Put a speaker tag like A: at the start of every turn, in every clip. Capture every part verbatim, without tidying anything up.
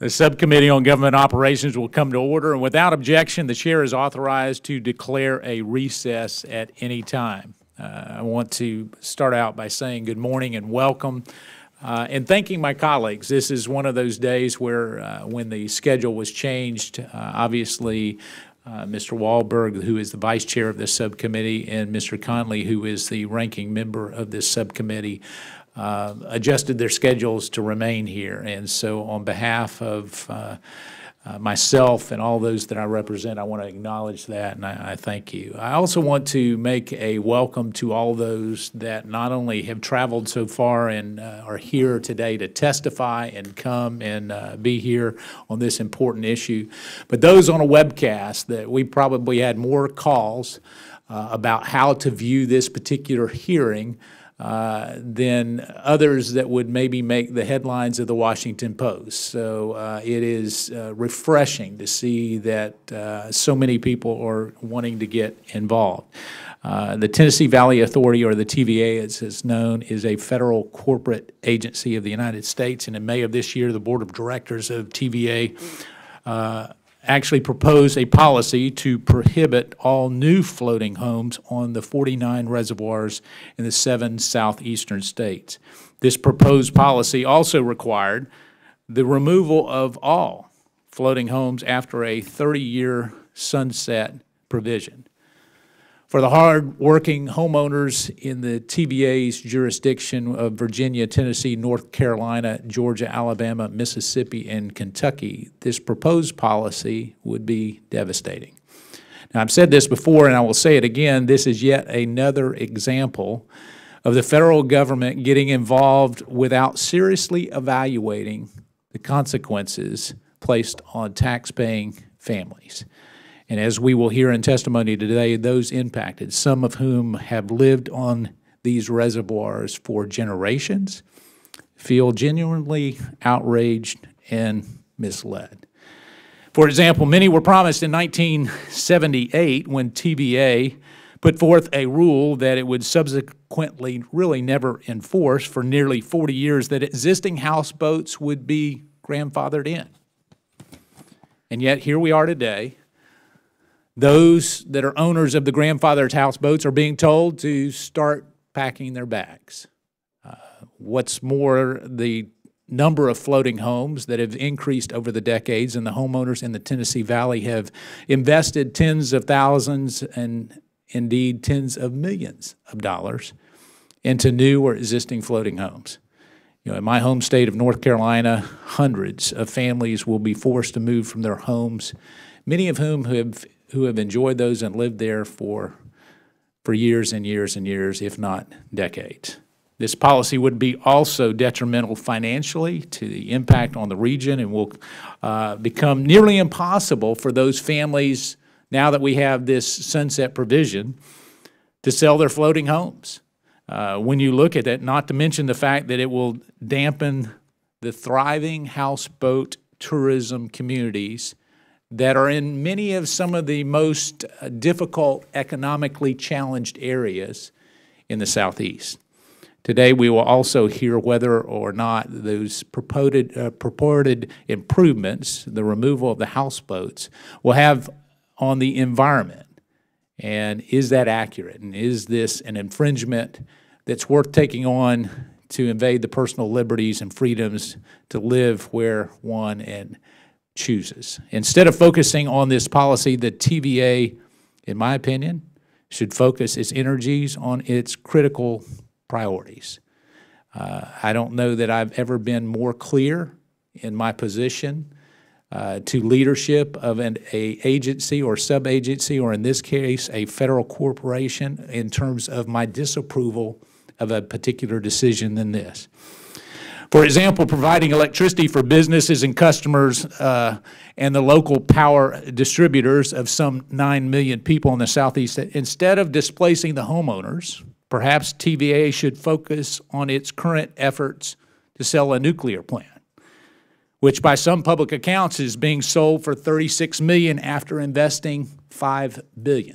A: The Subcommittee on Government Operations will come to order, and without objection, the chair is authorized to declare a recess at any time. Uh, I want to start out by saying good morning and welcome, uh, and thanking my colleagues. This is one of those days where, uh, when the schedule was changed, uh, obviously, uh, Mister Wahlberg, who is the vice chair of this subcommittee, and Mister Conley, who is the ranking member of this subcommittee, Uh, adjusted their schedules to remain here. And so on behalf of uh, uh, myself and all those that I represent, I want to acknowledge that, and I, I thank you. I also want to make a welcome to all those that not only have traveled so far and uh, are here today to testify and come and uh, be here on this important issue, but those on a webcast that we probably had more calls uh, about how to view this particular hearing Uh, than others that would maybe make the headlines of the Washington Post. So uh, it is uh, refreshing to see that uh, so many people are wanting to get involved. Uh, the Tennessee Valley Authority, or the T V A as it's known, is a federal corporate agency of the United States, and in May of this year, the Board of Directors of T V A uh, actually proposed a policy to prohibit all new floating homes on the forty-nine reservoirs in the seven southeastern states. This proposed policy also required the removal of all floating homes after a thirty-year sunset provision. For the hard-working homeowners in the T V A's jurisdiction of Virginia, Tennessee, North Carolina, Georgia, Alabama, Mississippi, and Kentucky, this proposed policy would be devastating. Now, I've said this before, and I will say it again, this is yet another example of the federal government getting involved without seriously evaluating the consequences placed on tax-paying families. And as we will hear in testimony today, those impacted, some of whom have lived on these reservoirs for generations, feel genuinely outraged and misled. For example, many were promised in nineteen seventy-eight when T V A put forth a rule that it would subsequently really never enforce for nearly forty years, that existing houseboats would be grandfathered in. And yet here we are today. Those that are owners of the grandfathered houseboats are being told to start packing their bags. Uh, what's more, the number of floating homes that have increased over the decades, and the homeowners in the Tennessee Valley have invested tens of thousands and indeed tens of millions of dollars into new or existing floating homes. You know, in my home state of North Carolina, hundreds of families will be forced to move from their homes, many of whom have who have enjoyed those and lived there for, for years and years and years, if not decades. This policy would be also detrimental financially to the impact on the region, and will uh, become nearly impossible for those families, now that we have this sunset provision, to sell their floating homes. Uh, when you look at it, not to mention the fact that it will dampen the thriving houseboat tourism communities that are in many of some of the most uh, difficult, economically challenged areas in the Southeast. Today, we will also hear whether or not those purported, uh, purported improvements, the removal of the houseboats, will have on the environment. And is that accurate? And is this an infringement that's worth taking on to invade the personal liberties and freedoms to live where one and chooses? Instead of focusing on this policy, the T V A, in my opinion, should focus its energies on its critical priorities. Uh, I don't know that I've ever been more clear in my position uh, to leadership of an a agency or sub-agency, or in this case, a federal corporation, in terms of my disapproval of a particular decision than this. For example, providing electricity for businesses and customers uh, and the local power distributors of some nine million people in the Southeast. Instead of displacing the homeowners, perhaps T V A should focus on its current efforts to sell a nuclear plant, which by some public accounts is being sold for thirty-six million dollars after investing five billion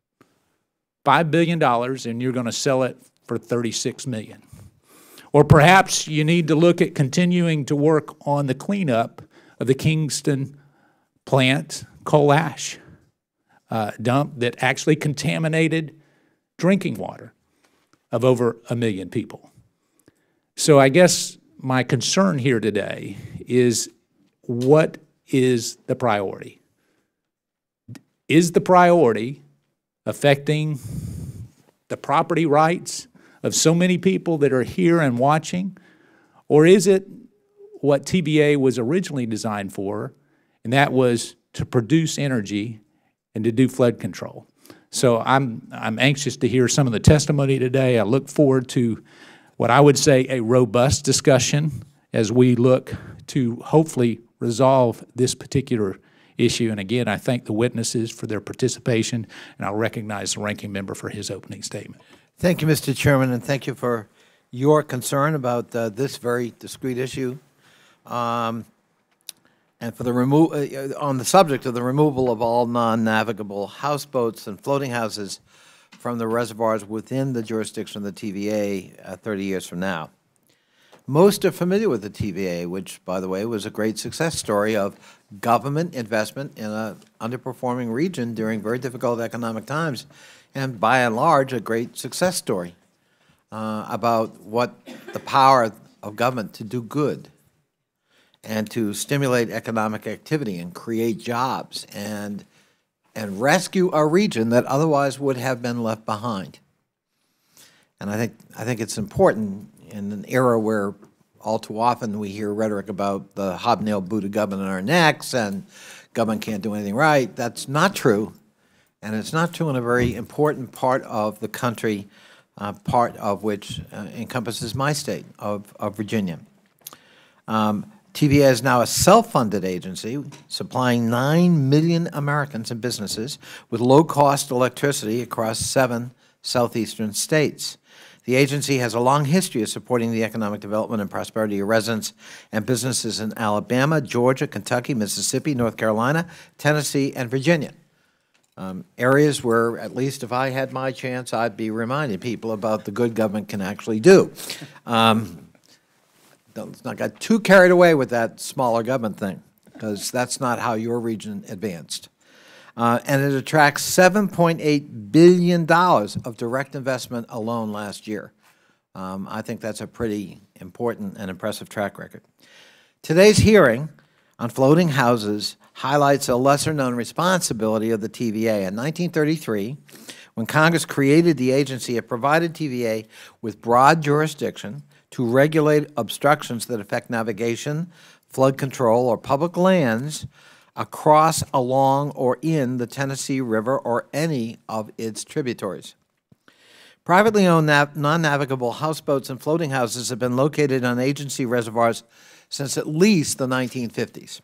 A: dollars. five billion dollars, and you're going to sell it for thirty-six million dollars. Or perhaps you need to look at continuing to work on the cleanup of the Kingston plant coal ash uh, dump that actually contaminated drinking water of over a million people. So I guess my concern here today is, what is the priority? Is the priority affecting the property rights of so many people that are here and watching? Or is it what T V A was originally designed for, and that was to produce energy and to do flood control? So I'm, I'm anxious to hear some of the testimony today. I look forward to what I would say a robust discussion as we look to hopefully resolve this particular issue. And again, I thank the witnesses for their participation, and I'll recognize the ranking member for his opening statement.
B: Thank you, Mister Chairman, and thank you for your concern about uh, this very discrete issue. Um, and for the remo uh, on the subject of the removal of all non-navigable houseboats and floating houses from the reservoirs within the jurisdiction of the T V A uh, thirty years from now. Most are familiar with the T V A, which, by the way, was a great success story of government investment in an underperforming region during very difficult economic times, and by and large, a great success story uh, about what the power of government to do good and to stimulate economic activity and create jobs and and rescue a region that otherwise would have been left behind. And I think I think it's important in an era where all too often we hear rhetoric about the hobnail boot of government on our necks and government can't do anything right. That's not true, and it's not true in a very important part of the country, uh, part of which uh, encompasses my state of, of Virginia. Um, T V A is now a self-funded agency supplying nine million Americans and businesses with low-cost electricity across seven southeastern states. The agency has a long history of supporting the economic development and prosperity of residents and businesses in Alabama, Georgia, Kentucky, Mississippi, North Carolina, Tennessee, and Virginia. Um, areas where, at least if I had my chance, I'd be reminding people about the good government can actually do. Um, Let's not get too carried away with that smaller government thing, because that's not how your region advanced. Uh, and it attracts seven point eight billion dollars of direct investment alone last year. Um, I think that's a pretty important and impressive track record. Today's hearing on floating houses highlights a lesser-known responsibility of the T V A. In nineteen thirty-three, when Congress created the agency, it provided T V A with broad jurisdiction to regulate obstructions that affect navigation, flood control, or public lands across, along, or in the Tennessee River or any of its tributaries. Privately owned non-navigable houseboats and floating houses have been located on agency reservoirs since at least the nineteen fifties.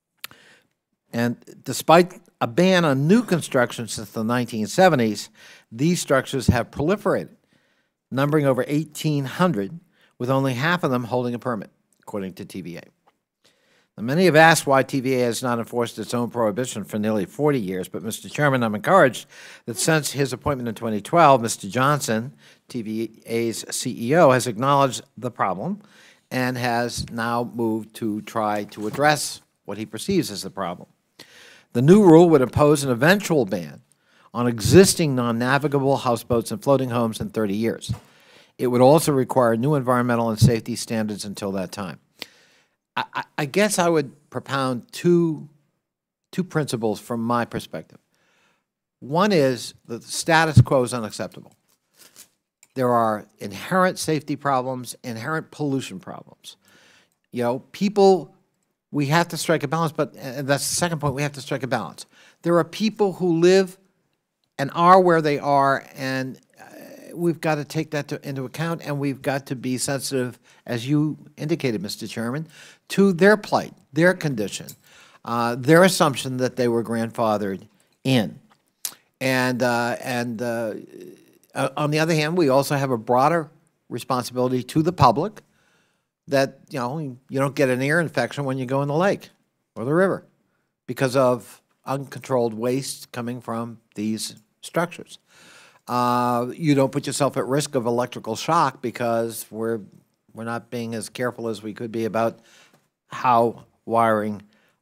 B: And despite a ban on new construction since the nineteen seventies, these structures have proliferated, numbering over eighteen hundred, with only half of them holding a permit, according to T V A. Now, many have asked why T V A has not enforced its own prohibition for nearly forty years, but, Mister Chairman, I'm encouraged that since his appointment in twenty twelve, Mister Johnson, T V A's C E O, has acknowledged the problem and has now moved to try to address what he perceives as the problem. The new rule would impose an eventual ban on existing non-navigable houseboats and floating homes in thirty years. It would also require new environmental and safety standards until that time. I, I guess I would propound two, two principles from my perspective. One is that the status quo is unacceptable. There are inherent safety problems, inherent pollution problems. You know, people, we have to strike a balance, but and that's the second point, we have to strike a balance. There are people who live and are where they are, and we've got to take that to, into account, and we've got to be sensitive, as you indicated, Mister Chairman, to their plight, their condition, uh, their assumption that they were grandfathered in. And, uh, and uh, on the other hand, we also have a broader responsibility to the public that, you know, you don't get an ear infection when you go in the lake or the river because of uncontrolled waste coming from these structures. Uh, you don't put yourself at risk of electrical shock because we're, we're not being as careful as we could be about how wiring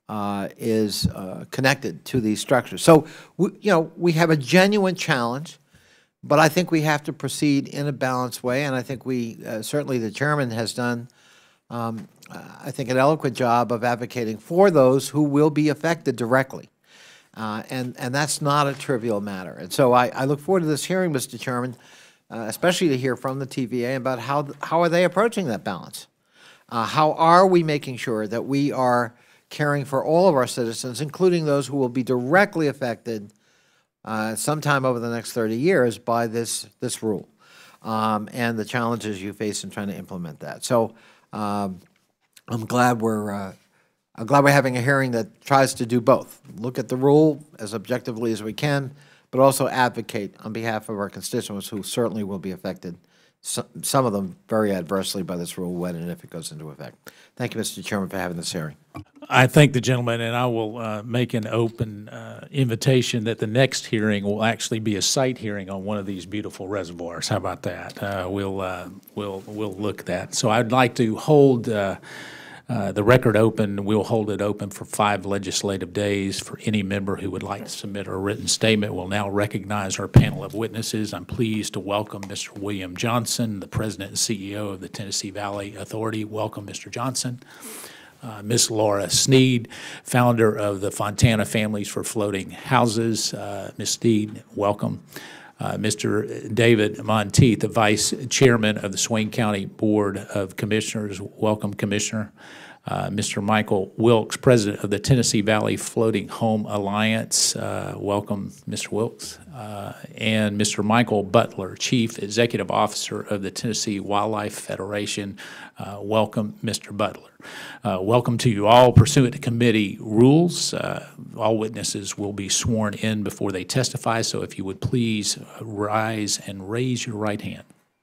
B: uh, is uh, connected to these structures. So, we, you know, we have a genuine challenge, but I think we have to proceed in a balanced way, and I think we, uh, certainly the chairman has done, um, I think, an eloquent job of advocating for those who will be affected directly. Uh, and, and that's not a trivial matter. And so I, I look forward to this hearing, Mister Chairman, uh, especially to hear from the T V A about how, how are they approaching that balance. Uh, how are we making sure that we are caring for all of our citizens, including those who will be directly affected uh, sometime over the next thirty years by this, this rule, um, and the challenges you face in trying to implement that. So um, I'm glad we're uh, I'm glad we're having a hearing that tries to do both. Look at the rule as objectively as we can, but also advocate on behalf of our constituents who certainly will be affected, some, some of them very adversely by this rule when and if it goes into effect. Thank you, Mister Chairman, for having this hearing.
A: I thank the gentleman, and I will uh, make an open uh, invitation that the next hearing will actually be a site hearing on one of these beautiful reservoirs. How about that? Uh, we'll, uh, we'll, we'll look at that. So I'd like to hold uh, Uh, the record open. We'll hold it open for five legislative days for any member who would like to submit a written statement. We'll now recognize our panel of witnesses. I'm pleased to welcome Mister William Johnson, the President and C E O of the Tennessee Valley Authority. Welcome, Mister Johnson. Uh, Miz Laura Sneed, founder of the Fontana Families for Floating Houses. Uh, Miz Sneed, welcome. Uh, Mister David Monteith, the Vice Chairman of the Swain County Board of Commissioners. Welcome, Commissioner. Uh, Mister Michael Wilkes, President of the Tennessee Valley Floating Home Alliance. Uh, welcome, Mister Wilkes. Uh, and Mister Michael Butler, Chief Executive Officer of the Tennessee Wildlife Federation. Uh, welcome, Mister Butler. Uh, welcome to you all. Pursuant to committee rules, uh, all witnesses will be sworn in before they testify, so if you would please rise and raise your right hand.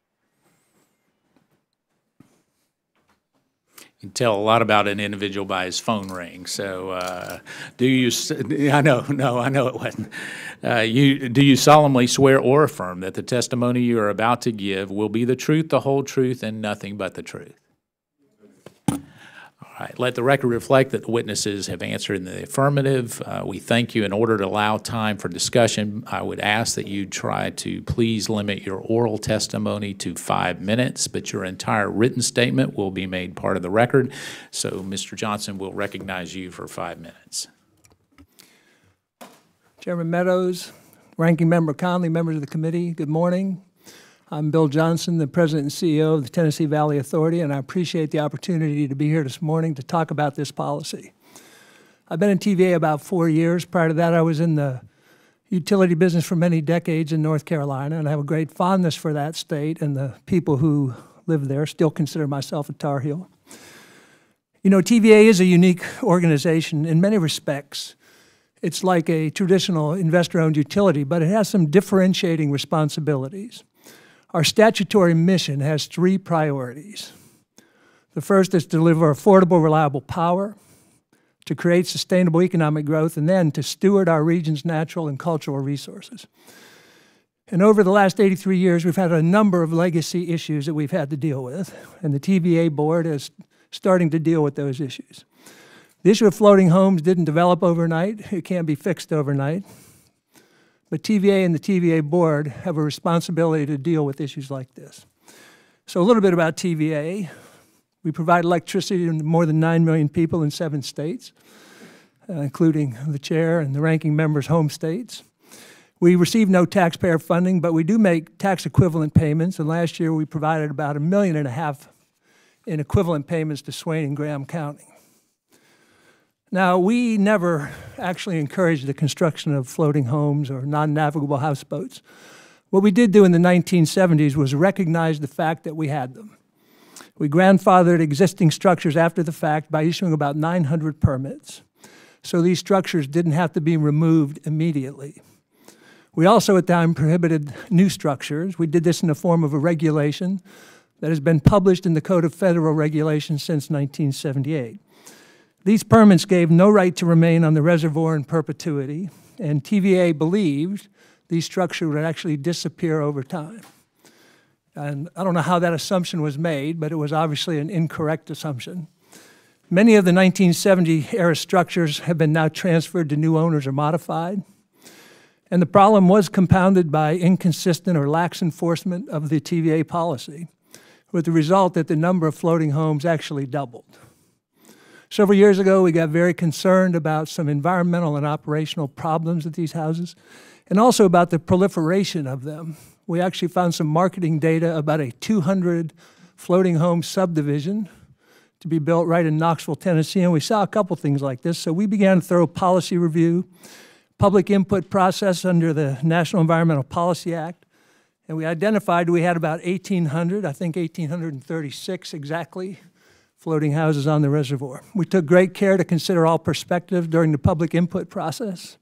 A: You can tell a lot about an individual by his phone ring. So, uh, do you? I know, no, I know it wasn't. Uh, you do you solemnly swear or affirm that the testimony you are about to give will be the truth, the whole truth, and nothing but the truth? All right. Let the record reflect that the witnesses have answered in the affirmative. Uh, we thank you. In order to allow time for discussion, I would ask that you try to please limit your oral testimony to five minutes, but your entire written statement will be made part of the record. So, Mister Johnson, will recognize you for five minutes.
C: Chairman Meadows, Ranking Member Conley, members of the committee, good morning. I'm Bill Johnson, the President and C E O of the Tennessee Valley Authority, and I appreciate the opportunity to be here this morning to talk about this policy. I've been in T V A about four years. Prior to that, I was in the utility business for many decades in North Carolina, and I have a great fondness for that state and the people who live there. Still consider myself a Tar Heel. You know, T V A is a unique organization in many respects. It's like a traditional investor-owned utility, but it has some differentiating responsibilities. Our statutory mission has three priorities. The first is to deliver affordable, reliable power, to create sustainable economic growth, and then to steward our region's natural and cultural resources. And over the last eighty-three years, we've had a number of legacy issues that we've had to deal with, and the T V A board is starting to deal with those issues. The issue of floating homes didn't develop overnight. It can't be fixed overnight. But T V A and the T V A board have a responsibility to deal with issues like this. So a little bit about T V A. We provide electricity to more than nine million people in seven states, uh, including the chair and the ranking member's home states. We receive no taxpayer funding, but we do make tax equivalent payments, and last year we provided about a million and a half in equivalent payments to Swain and Graham County. Now, we never actually encouraged the construction of floating homes or non-navigable houseboats. What we did do in the nineteen seventies was recognize the fact that we had them. We grandfathered existing structures after the fact by issuing about nine hundred permits, so these structures didn't have to be removed immediately. We also at the time prohibited new structures. We did this in the form of a regulation that has been published in the Code of Federal Regulations since nineteen seventy-eight. These permits gave no right to remain on the reservoir in perpetuity, and T V A believed these structures would actually disappear over time. And I don't know how that assumption was made, but it was obviously an incorrect assumption. Many of the nineteen seventy era structures have been now transferred to new owners or modified. And the problem was compounded by inconsistent or lax enforcement of the T V A policy, with the result that the number of floating homes actually doubled. Several years ago, we got very concerned about some environmental and operational problems at these houses, and also about the proliferation of them. We actually found some marketing data about a two hundred floating home subdivision to be built right in Knoxville, Tennessee, and we saw a couple things like this. So we began a thorough policy review, public input process under the National Environmental Policy Act, and we identified we had about eighteen hundred, I think one thousand eight hundred thirty-six exactly, floating houses on the reservoir. We took great care to consider all perspectives during the public input process.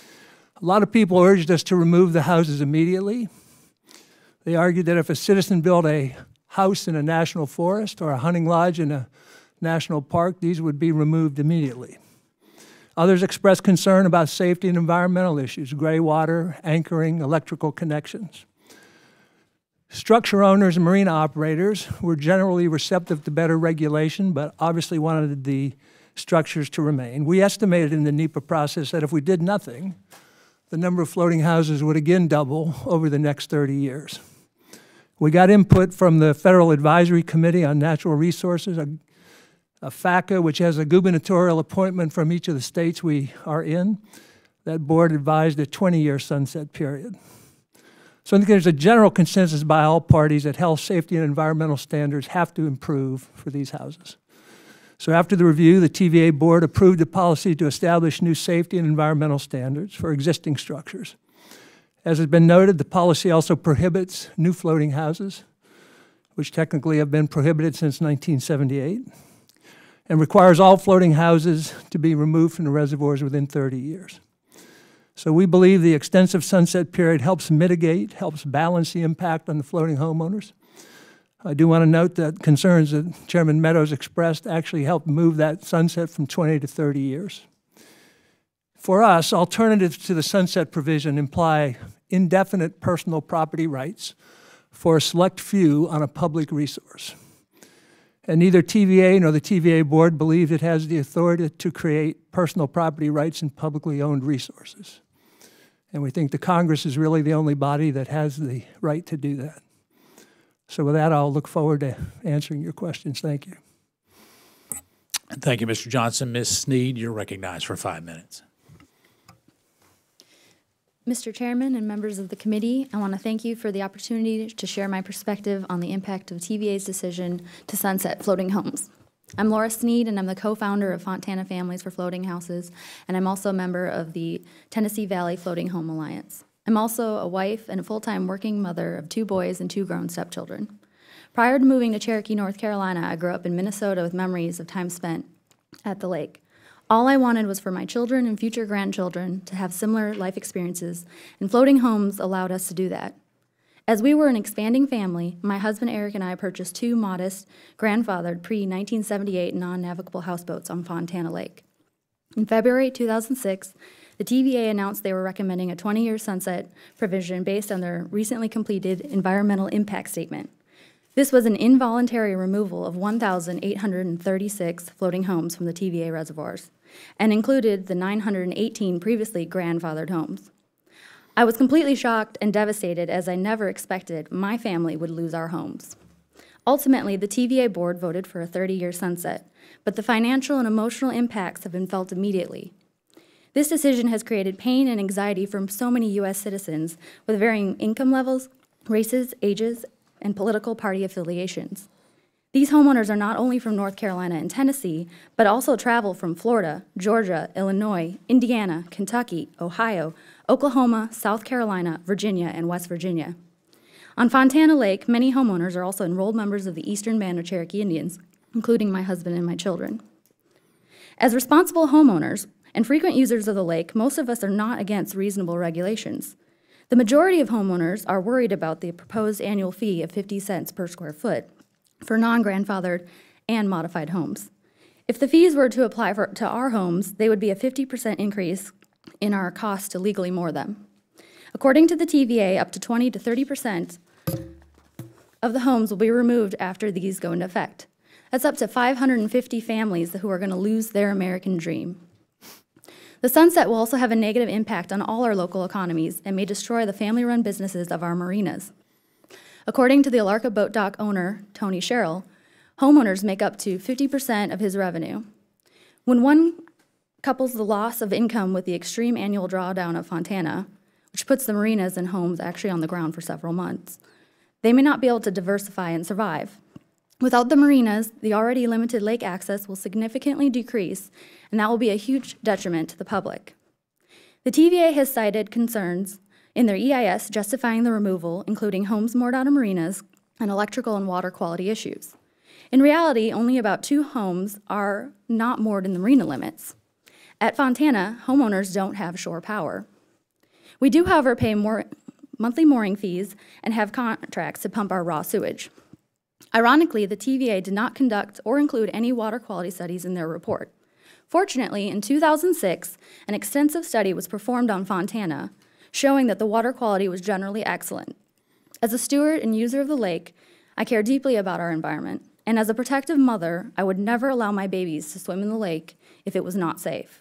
C: A lot of people urged us to remove the houses immediately. They argued that if a citizen built a house in a national forest or a hunting lodge in a national park, these would be removed immediately. Others expressed concern about safety and environmental issues, gray water, anchoring, electrical connections. Structure owners and marina operators were generally receptive to better regulation, but obviously wanted the structures to remain. We estimated in the NEPA process that if we did nothing, the number of floating houses would again double over the next thirty years. We got input from the Federal Advisory Committee on Natural Resources, a, a FACA, which has a gubernatorial appointment from each of the states we are in. That board advised a twenty-year sunset period. So I think there's a general consensus by all parties that health, safety, and environmental standards have to improve for these houses. So after the review, the T V A board approved a policy to establish new safety and environmental standards for existing structures. As has been noted, the policy also prohibits new floating houses, which technically have been prohibited since nineteen seventy-eight, and requires all floating houses to be removed from the reservoirs within thirty years. So we believe the extensive sunset period helps mitigate, helps balance the impact on the floating homeowners. I do want to note that concerns that Chairman Meadows expressed actually helped move that sunset from twenty to thirty years. For us, alternatives to the sunset provision imply indefinite personal property rights for a select few on a public resource. And neither T V A nor the T V A board believe it has the authority to create personal property rights in publicly owned resources. And we think the Congress is really the only body that has the right to do that. So with that, I'll look forward to answering your questions. Thank you.
A: Thank you, Mister Johnson. Miz Sneed, you're recognized for five minutes.
D: Mister Chairman and members of the committee, I want to thank you for the opportunity to share my perspective on the impact of T V A's decision to sunset floating homes. I'm Laura Sneed, and I'm the co-founder of Fontana Families for Floating Houses, and I'm also a member of the Tennessee Valley Floating Home Alliance. I'm also a wife and a full-time working mother of two boys and two grown stepchildren. Prior to moving to Cherokee, North Carolina, I grew up in Minnesota with memories of time spent at the lake. All I wanted was for my children and future grandchildren to have similar life experiences, and floating homes allowed us to do that. As we were an expanding family, my husband Eric and I purchased two modest, grandfathered pre nineteen seventy-eight non-navigable houseboats on Fontana Lake. In February two thousand six, the T V A announced they were recommending a twenty-year sunset provision based on their recently completed environmental impact statement. This was an involuntary removal of one thousand eight hundred thirty-six floating homes from the T V A reservoirs, and included the nine hundred eighteen previously grandfathered homes. I was completely shocked and devastated, as I never expected my family would lose our homes. Ultimately, the T V A board voted for a thirty-year sunset, but the financial and emotional impacts have been felt immediately. This decision has created pain and anxiety from so many U S citizens with varying income levels, races, ages, and political party affiliations. These homeowners are not only from North Carolina and Tennessee, but also travel from Florida, Georgia, Illinois, Indiana, Kentucky, Ohio, Oklahoma, South Carolina, Virginia, and West Virginia. On Fontana Lake, many homeowners are also enrolled members of the Eastern Band of Cherokee Indians, including my husband and my children. As responsible homeowners and frequent users of the lake, most of us are not against reasonable regulations. The majority of homeowners are worried about the proposed annual fee of fifty cents per square foot for non-grandfathered and modified homes. If the fees were to apply for, to our homes, they would be a fifty percent increase in our cost to legally moor them. According to the T V A, up to twenty to thirty percent of the homes will be removed after these go into effect. That's up to five hundred fifty families who are going to lose their American dream. The sunset will also have a negative impact on all our local economies and may destroy the family-run businesses of our marinas. According to the Alarka Boat Dock owner, Tony Sherrill, homeowners make up to fifty percent of his revenue. When one couples the loss of income with the extreme annual drawdown of Fontana, which puts the marinas and homes actually on the ground for several months, they may not be able to diversify and survive. Without the marinas, the already limited lake access will significantly decrease, and that will be a huge detriment to the public. The T V A has cited concerns in their E I S justifying the removal, including homes moored out of marinas and electrical and water quality issues. In reality, only about two homes are not moored in the marina limits. At Fontana, homeowners don't have shore power. We do, however, pay more monthly mooring fees and have contracts to pump our raw sewage. Ironically, the T V A did not conduct or include any water quality studies in their report. Fortunately, in two thousand six, an extensive study was performed on Fontana, showing that the water quality was generally excellent. As a steward and user of the lake, I care deeply about our environment, and as a protective mother, I would never allow my babies to swim in the lake if it was not safe.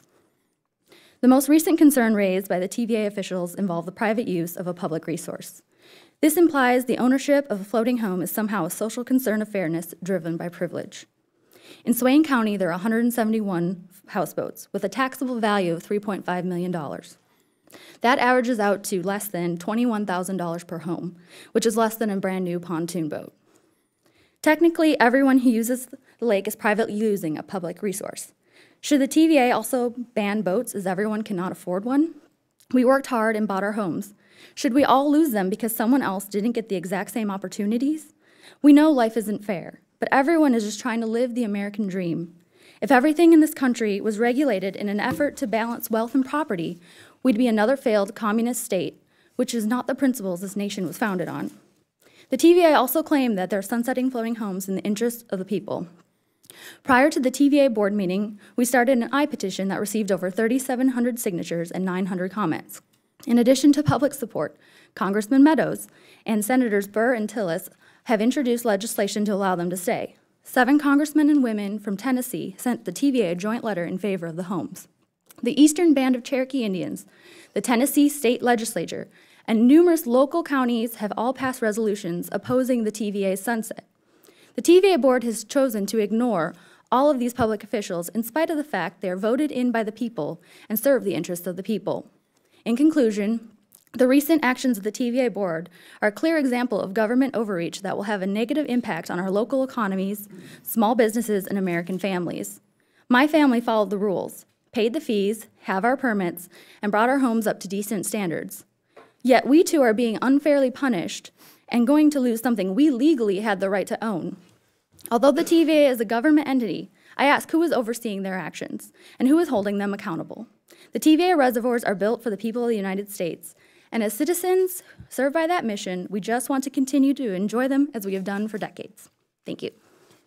D: The most recent concern raised by the T V A officials involved the private use of a public resource. This implies the ownership of a floating home is somehow a social concern of fairness driven by privilege. In Swain County, there are one hundred seventy-one houseboats with a taxable value of three point five million dollars. That averages out to less than twenty-one thousand dollars per home, which is less than a brand new pontoon boat. Technically, everyone who uses the lake is privately using a public resource. Should the T V A also ban boats as everyone cannot afford one? We worked hard and bought our homes. Should we all lose them because someone else didn't get the exact same opportunities? We know life isn't fair, but everyone is just trying to live the American dream. If everything in this country was regulated in an effort to balance wealth and property, we'd be another failed communist state, which is not the principles this nation was founded on. The T V A also claimed that they're sunsetting floating homes in the interest of the people. Prior to the T V A board meeting, we started an I-petition that received over thirty-seven hundred signatures and nine hundred comments. In addition to public support, Congressman Meadows and Senators Burr and Tillis have introduced legislation to allow them to stay. Seven congressmen and women from Tennessee sent the T V A a joint letter in favor of the homes. The Eastern Band of Cherokee Indians, the Tennessee State Legislature, and numerous local counties have all passed resolutions opposing the T V A's sunset. The T V A board has chosen to ignore all of these public officials in spite of the fact they are voted in by the people and serve the interests of the people. In conclusion, the recent actions of the T V A board are a clear example of government overreach that will have a negative impact on our local economies, small businesses, and American families. My family followed the rules, paid the fees, have our permits, and brought our homes up to decent standards. Yet we too are being unfairly punished and going to lose something we legally had the right to own. Although the T V A is a government entity, I ask who is overseeing their actions and who is holding them accountable. The T V A reservoirs are built for the people of the United States, and as citizens served by that mission, we just want to continue to enjoy them as we have done for decades. Thank you.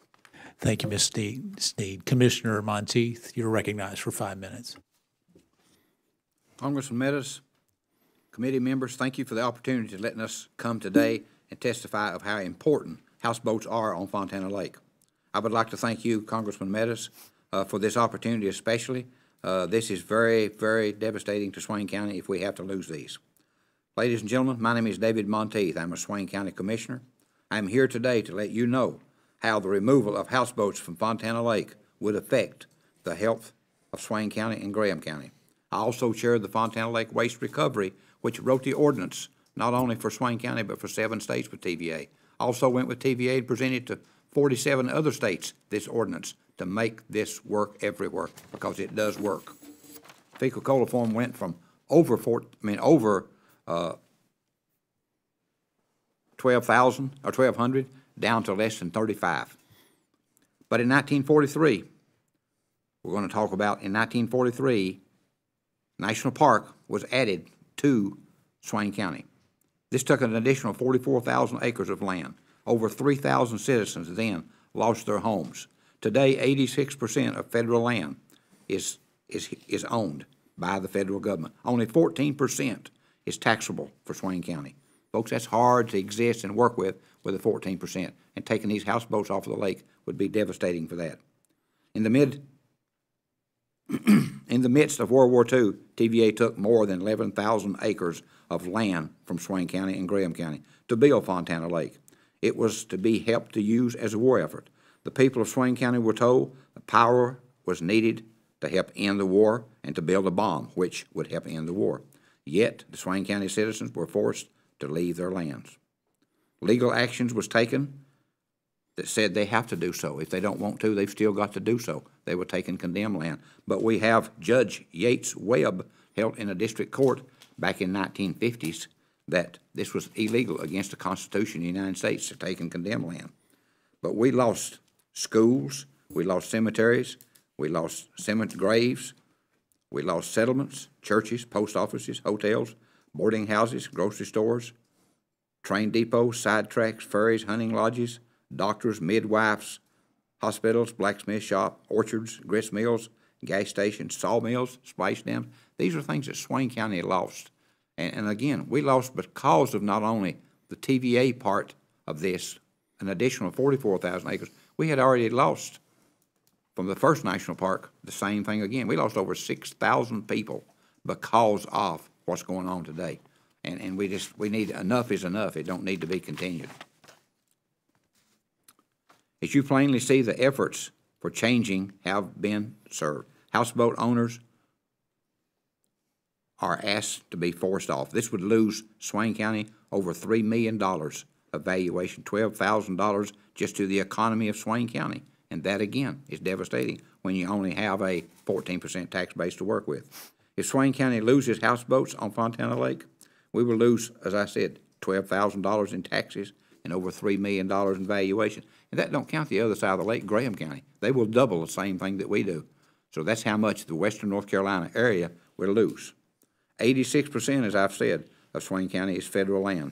A: Thank you, Miz Sneed. Sneed. Commissioner Monteith, you're recognized for five minutes.
E: Congressman Meadows, committee members, thank you for the opportunity to letting us come today and testify of how important houseboats are on Fontana Lake. I would like to thank you, Congressman Meadows, uh, for this opportunity especially. Uh, this is very, very devastating to Swain County if we have to lose these. Ladies and gentlemen, my name is David Monteith. I'm a Swain County Commissioner. I'm here today to let you know how the removal of houseboats from Fontana Lake would affect the health of Swain County and Graham County. I also chair the Fontana Lake Waste Recovery, which wrote the ordinance not only for Swain County but for seven states with T V A. Also went with T V A and presented to forty-seven other states this ordinance to make this work everywhere, because it does work. Fecal coliform went from over four, I mean over uh, twelve thousand or twelve hundred down to less than thirty-five. But in nineteen forty-three, we're going to talk about in nineteen forty-three, National Park was added to Swain County. This took an additional forty-four thousand acres of land. Over three thousand citizens then lost their homes. Today, eighty-six percent of federal land is, is, is owned by the federal government. Only fourteen percent is taxable for Swain County. Folks, that's hard to exist and work with with a fourteen percent, and taking these houseboats off of the lake would be devastating for that. In the mid, in the midst of World War Two, T V A took more than eleven thousand acres of land from Swain County and Graham County to build Fontana Lake. It was to be helped to use as a war effort. The people of Swain County were told the power was needed to help end the war and to build a bomb, which would help end the war. Yet, the Swain County citizens were forced to leave their lands. Legal actions was taken that said they have to do so. If they don't want to, they've still got to do so. They were taking condemned land. But we have Judge Yates Webb held in a district court back in nineteen fifties that this was illegal against the Constitution of the United States to take and condemn land. But we lost schools, we lost cemeteries, we lost cemetery graves, we lost settlements, churches, post offices, hotels, boarding houses, grocery stores, train depots, side tracks, ferries, hunting lodges, doctors, midwives, hospitals, blacksmith shop, orchards, grist mills, gas stations, sawmills, splash dams. These are things that Swain County lost. And, and again, we lost because of not only the T V A part of this, an additional forty-four thousand acres, we had already lost from the first national park, the same thing again. We lost over six thousand people because of what's going on today. And, and we just, we need, enough is enough. It don't need to be continued. As you plainly see, the efforts for changing have been served. Houseboat owners are asked to be forced off. This would lose Swain County over three million dollars of valuation, twelve thousand dollars just to the economy of Swain County. And that, again, is devastating when you only have a fourteen percent tax base to work with. If Swain County loses houseboats on Fontana Lake, we will lose, as I said, twelve thousand dollars in taxes and over three million dollars in valuation. And that don't count the other side of the lake, Graham County. They will double the same thing that we do. So that's how much the western North Carolina area will lose. eighty-six percent, as I've said, of Swain County is federal land.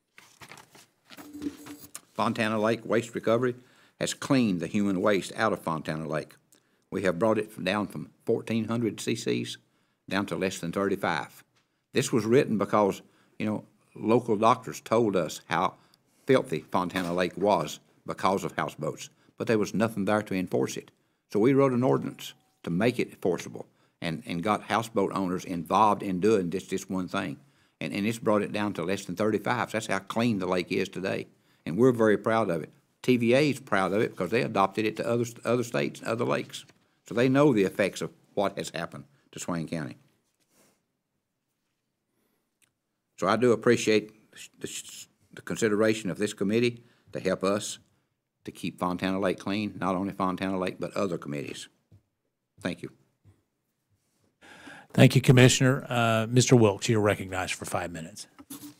E: Fontana Lake Waste Recovery has cleaned the human waste out of Fontana Lake. We have brought it down from fourteen hundred c c's down to less than thirty-five. This was written because, you know, local doctors told us how filthy Fontana Lake was because of houseboats, but there was nothing there to enforce it. So we wrote an ordinance to make it enforceable and, and got houseboat owners involved in doing this, this one thing. And, and it's brought it down to less than thirty-five. So that's how clean the lake is today. And we're very proud of it. T V A is proud of it because they adopted it to other, other states and other lakes. So they know the effects of what has happened to Swain County. So I do appreciate the, the consideration of this committee to help us to keep Fontana Lake clean, not only Fontana Lake, but other committees. Thank you.
A: Thank you, Commissioner. Uh, Mister Wilkes, you're recognized for five minutes.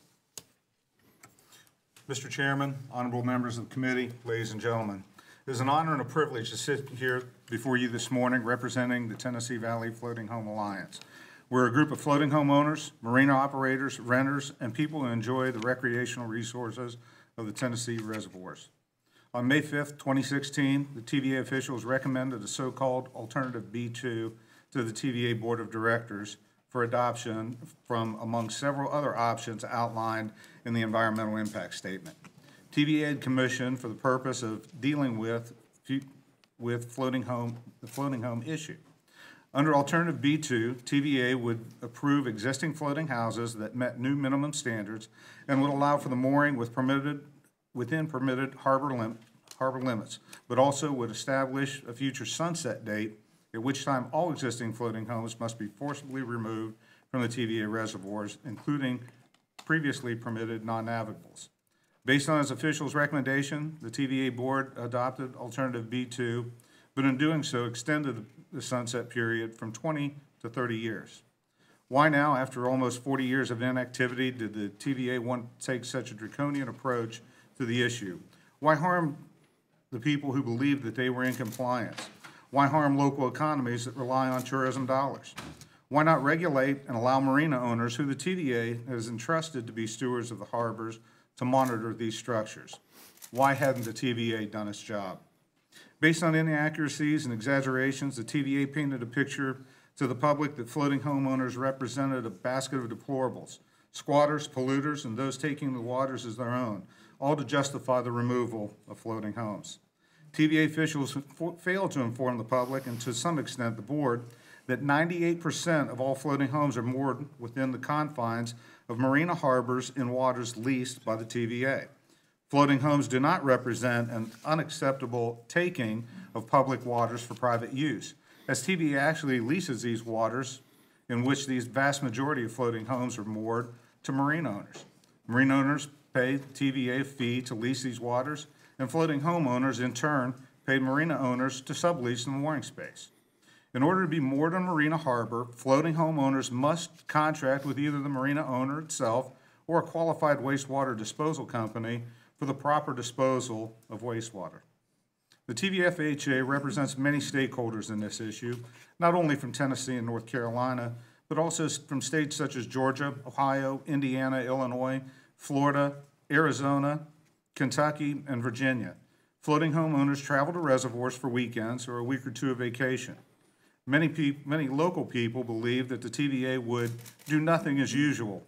F: Mister Chairman, honorable members of the committee, ladies and gentlemen, it is an honor and a privilege to sit here before you this morning representing the Tennessee Valley Floating Home Alliance. We're a group of floating home owners, marina operators, renters, and people who enjoy the recreational resources of the Tennessee reservoirs. On May fifth, twenty sixteen, the T V A officials recommended a so-called Alternative B two to the T V A Board of Directors for adoption from among several other options outlined in the environmental impact statement. T V A had commissioned for the purpose of dealing with, with floating home, the floating home issue. Under Alternative B two, T V A would approve existing floating houses that met new minimum standards and would allow for the mooring with permitted, within permitted harbor, lim, harbor limits, but also would establish a future sunset date at which time all existing floating homes must be forcibly removed from the T V A reservoirs, including previously permitted non-navigables. Based on its officials' recommendation, the T V A board adopted Alternative B two, but in doing so extended the sunset period from twenty to thirty years. Why now, after almost forty years of inactivity, did the T V A want to take such a draconian approach to the issue? Why harm the people who believed that they were in compliance? Why harm local economies that rely on tourism dollars? Why not regulate and allow marina owners who the T V A has entrusted to be stewards of the harbors to monitor these structures? Why hadn't the T V A done its job? Based on inaccuracies and exaggerations, the T V A painted a picture to the public that floating homeowners represented a basket of deplorables, squatters, polluters, and those taking the waters as their own, all to justify the removal of floating homes. T V A officials failed to inform the public, and to some extent the board, that ninety-eight percent of all floating homes are moored within the confines of marina harbors in waters leased by the T V A. Floating homes do not represent an unacceptable taking of public waters for private use, as T V A actually leases these waters in which these vast majority of floating homes are moored to marine owners. Marine owners pay the T V A fee to lease these waters, and floating homeowners in turn pay marina owners to sublease the mooring space. In order to be moored in Marina Harbor, floating homeowners must contract with either the marina owner itself or a qualified wastewater disposal company for the proper disposal of wastewater. The T V F H A represents many stakeholders in this issue, not only from Tennessee and North Carolina, but also from states such as Georgia, Ohio, Indiana, Illinois, Florida, Arizona, Kentucky, and Virginia. Floating homeowners travel to reservoirs for weekends or a week or two of vacation. Many, peop many local people believe that the T V A would do nothing as usual.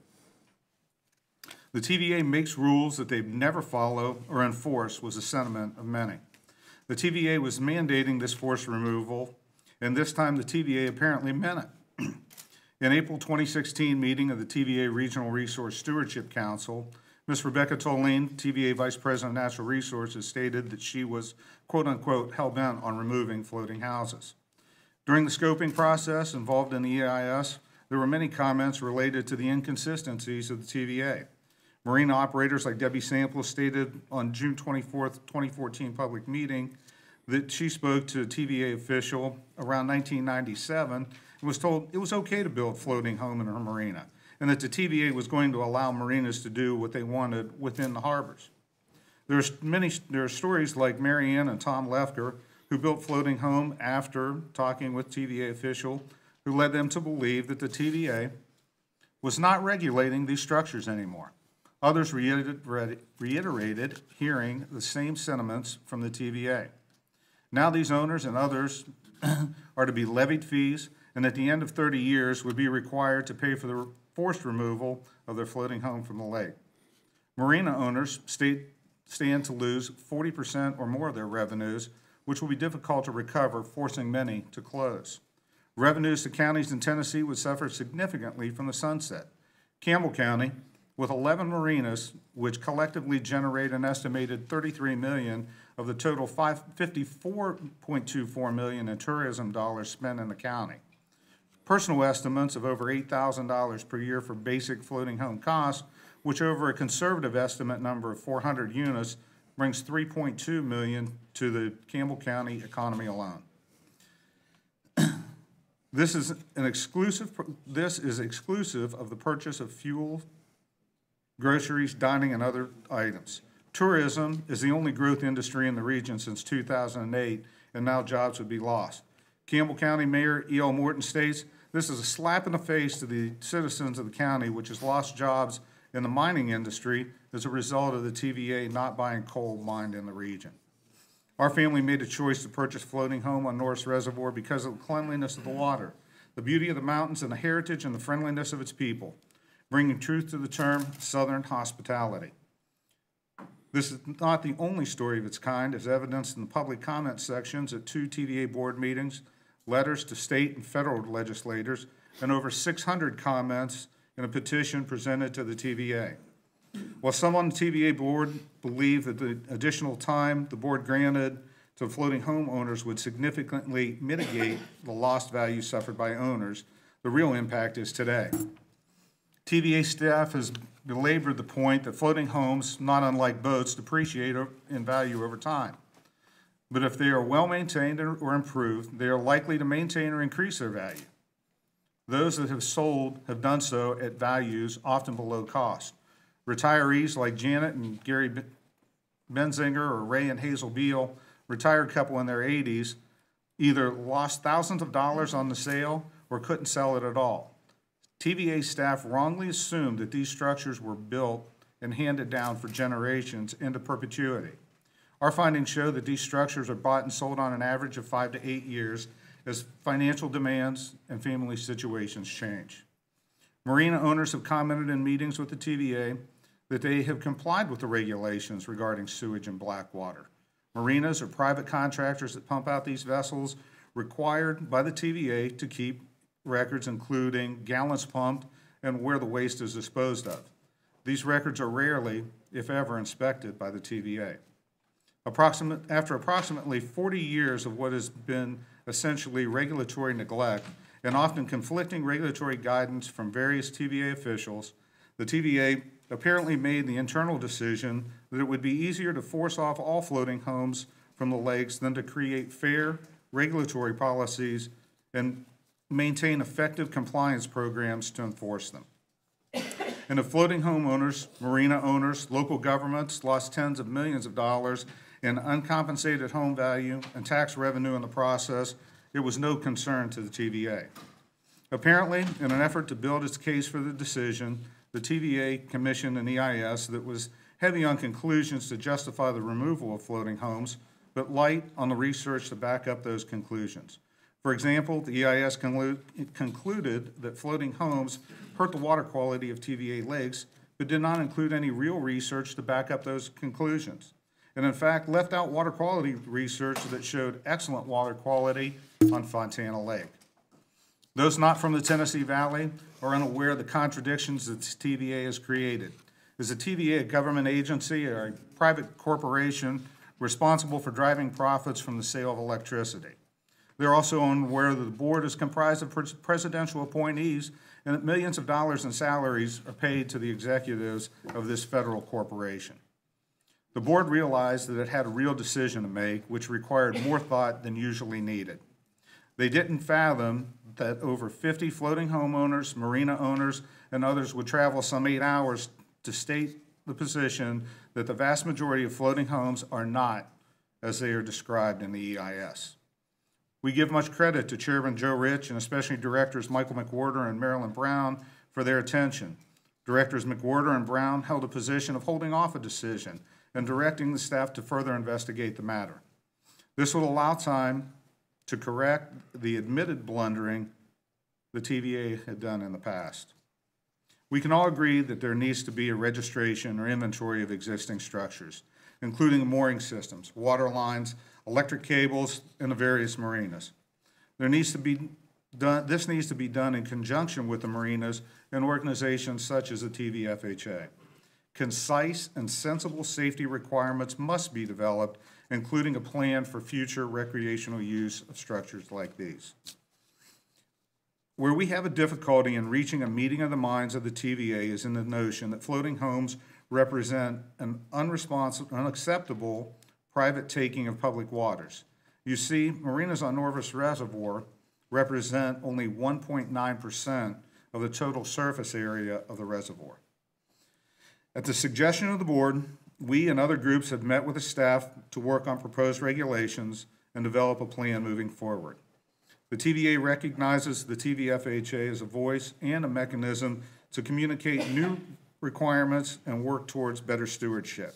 F: The T V A makes rules that they never follow or enforce was the sentiment of many. The T V A was mandating this forced removal, and this time the T V A apparently meant it. In April twenty sixteen meeting of the T V A Regional Resource Stewardship Council, Miz Rebecca Tolene, T V A Vice President of Natural Resources, stated that she was, quote unquote, hell-bent on removing floating houses. During the scoping process involved in the E I S, there were many comments related to the inconsistencies of the T V A. Marine operators like Debbie Samples stated on June twenty-fourth, twenty fourteen public meeting that she spoke to a T V A official around nineteen ninety-seven and was told it was okay to build a floating home in her marina, and that the T V A was going to allow marinas to do what they wanted within the harbors. There's many, there are stories like Mary Ann and Tom Lefker, who built floating home after talking with T V A official, who led them to believe that the T V A was not regulating these structures anymore. Others reiterated, reiterated hearing the same sentiments from the T V A. Now these owners and others are to be levied fees, and at the end of thirty years would be required to pay for the forced removal of their floating home from the lake. Marina owners state, stand to lose forty percent or more of their revenues, which will be difficult to recover, forcing many to close. Revenues to counties in Tennessee would suffer significantly from the sunset. Campbell County, with eleven marinas, which collectively generate an estimated thirty-three million dollars of the total fifty-four point two four million dollars in tourism dollars spent in the county. Personal estimates of over eight thousand dollars per year for basic floating home costs, which over a conservative estimate number of four hundred units brings three point two million dollars to the Campbell County economy alone. This is an exclusive, this is exclusive of the purchase of fuel, groceries, dining, and other items. Tourism is the only growth industry in the region since two thousand eight, and now jobs would be lost. Campbell County Mayor E L Morton states, this is a slap in the face to the citizens of the county, which has lost jobs in the mining industry as a result of the T V A not buying coal mined in the region. Our family made a choice to purchase floating home on Norris Reservoir because of the cleanliness of the water, the beauty of the mountains, and the heritage and the friendliness of its people, bringing truth to the term Southern hospitality. This is not the only story of its kind, as evidenced in the public comment sections at two T V A board meetings, letters to state and federal legislators, and over six hundred comments in a petition presented to the T V A. While some on the T V A board believe that the additional time the board granted to floating homeowners would significantly mitigate the lost value suffered by owners, the real impact is today. T V A staff has belabored the point that floating homes, not unlike boats, depreciate in value over time. But if they are well maintained or improved, they are likely to maintain or increase their value. Those that have sold have done so at values often below cost. Retirees like Janet and Gary Benzinger or Ray and Hazel Beal, retired couple in their eighties, either lost thousands of dollars on the sale or couldn't sell it at all. T V A staff wrongly assumed that these structures were built and handed down for generations into perpetuity. Our findings show that these structures are bought and sold on an average of five to eight years as financial demands and family situations change. Marina owners have commented in meetings with the T V A that they have complied with the regulations regarding sewage and black water. Marinas are private contractors that pump out these vessels required by the T V A to keep records including gallons pumped and where the waste is disposed of. These records are rarely, if ever, inspected by the T V A. Approximate, after approximately forty years of what has been essentially regulatory neglect and often conflicting regulatory guidance from various T V A officials, the T V A apparently made the internal decision that it would be easier to force off all floating homes from the lakes than to create fair regulatory policies and maintain effective compliance programs to enforce them. And if floating home owners, marina owners, local governments lost tens of millions of dollars in uncompensated home value and tax revenue in the process, it was no concern to the T V A. Apparently, in an effort to build its case for the decision, the T V A commissioned an E I S that was heavy on conclusions to justify the removal of floating homes, but light on the research to back up those conclusions. For example, the E I S conclu concluded that floating homes hurt the water quality of T V A lakes, but did not include any real research to back up those conclusions. And in fact, left out water quality research that showed excellent water quality on Fontana Lake. Those not from the Tennessee Valley are unaware of the contradictions that the T V A has created. Is the T V A a government agency or a private corporation responsible for driving profits from the sale of electricity? They're also unaware that the board is comprised of pres presidential appointees and that millions of dollars in salaries are paid to the executives of this federal corporation. The board realized that it had a real decision to make, which required more thought than usually needed. They didn't fathom that over fifty floating homeowners, marina owners, and others would travel some eight hours to state the position that the vast majority of floating homes are not as they are described in the E I S. We give much credit to Chairman Joe Rich and especially Directors Michael McWhorter and Marilyn Brown for their attention. Directors McWhorter and Brown held a position of holding off a decision and directing the staff to further investigate the matter. This will allow time to correct the admitted blundering the T V A had done in the past. We can all agree that there needs to be a registration or inventory of existing structures, including mooring systems, water lines, electric cables, and the various marinas. There needs to be done, this needs to be done in conjunction with the marinas and organizations such as the T V F H A. Concise and sensible safety requirements must be developed, including a plan for future recreational use of structures like these. Where we have a difficulty in reaching a meeting of the minds of the T V A is in the notion that floating homes represent an unresponsive, unacceptable private taking of public waters. You see, marinas on Norvis Reservoir represent only one point nine percent of the total surface area of the reservoir. At the suggestion of the board, we and other groups have met with the staff to work on proposed regulations and develop a plan moving forward. The T V A recognizes the T V F H A as a voice and a mechanism to communicate new requirements and work towards better stewardship.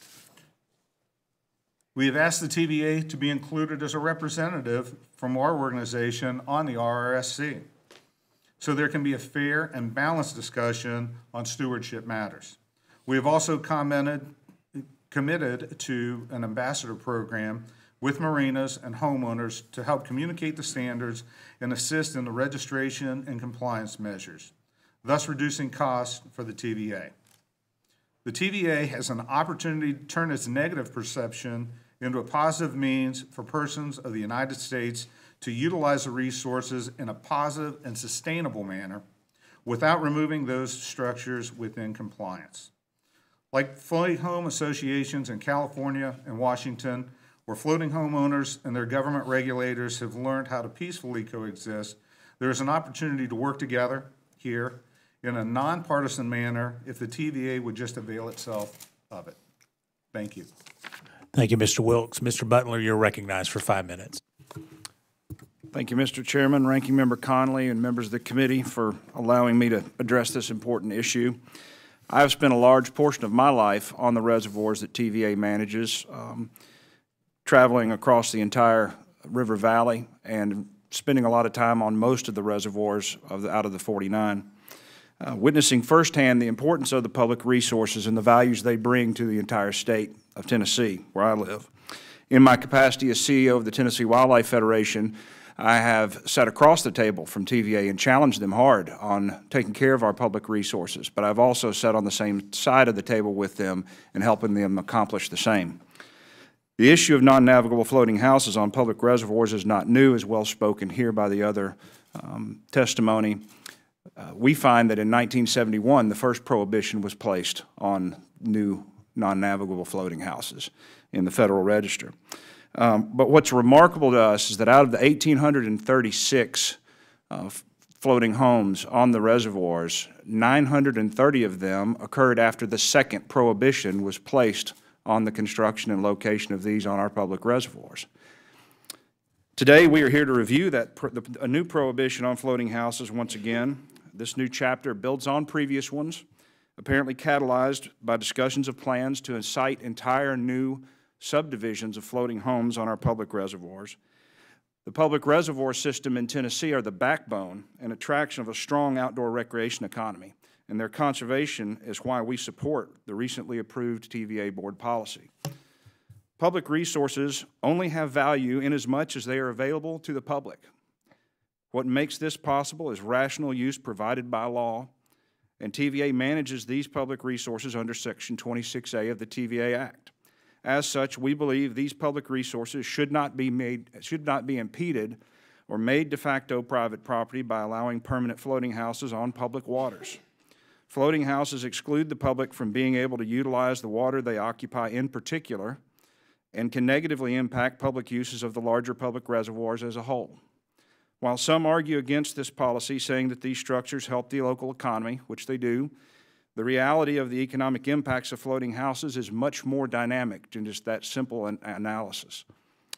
F: We have asked the T V A to be included as a representative from our organization on the R R S C, so there can be a fair and balanced discussion on stewardship matters. We have also commented, committed to an ambassador program with marinas and homeowners to help communicate the standards and assist in the registration and compliance measures, thus reducing costs for the T V A. The T V A has an opportunity to turn its negative perception into a positive means for persons of the United States to utilize the resources in a positive and sustainable manner without removing those structures within compliance. Like floating home associations in California and Washington, where floating homeowners and their government regulators have learned how to peacefully coexist, there is an opportunity to work together here in a nonpartisan manner if the T V A would just avail itself of it. Thank you.
A: Thank you, Mister Wilkes. Mister Butler, you're recognized for five minutes.
G: Thank you, Mister Chairman, Ranking Member Conley, and members of the committee for allowing me to address this important issue. I've spent a large portion of my life on the reservoirs that T V A manages, um, traveling across the entire river valley and spending a lot of time on most of the reservoirs of the, out of the forty-nine. uh, witnessing firsthand the importance of the public resources and the values they bring to the entire state of Tennessee, where I live. In my capacity as C E O of the Tennessee Wildlife Federation, I have sat across the table from T V A and challenged them hard on taking care of our public resources, but I've also sat on the same side of the table with them and helping them accomplish the same. The issue of non-navigable floating houses on public reservoirs is not new, as well spoken here by the other um, testimony. Uh, we find that in nineteen seventy-one, the first prohibition was placed on new non-navigable floating houses in the Federal Register. Um, but what's remarkable to us is that out of the one thousand eight hundred thirty-six uh, floating homes on the reservoirs, nine hundred thirty of them occurred after the second prohibition was placed on the construction and location of these on our public reservoirs. Today, we are here to review that pro the, a new prohibition on floating houses once again. This new chapter builds on previous ones, apparently catalyzed by discussions of plans to incite entire new subdivisions of floating homes on our public reservoirs. The public reservoir system in Tennessee are the backbone and attraction of a strong outdoor recreation economy, and their conservation is why we support the recently approved T V A board policy. Public resources only have value inasmuch as they are available to the public. What makes this possible is rational use provided by law, and T V A manages these public resources under Section twenty-six A of the T V A Act. As such, we believe these public resources should not be made, should not be impeded or made de facto private property by allowing permanent floating houses on public waters. Floating houses exclude the public from being able to utilize the water they occupy in particular and can negatively impact public uses of the larger public reservoirs as a whole. While some argue against this policy, saying that these structures help the local economy, which they do, the reality of the economic impacts of floating houses is much more dynamic than just that simple an analysis.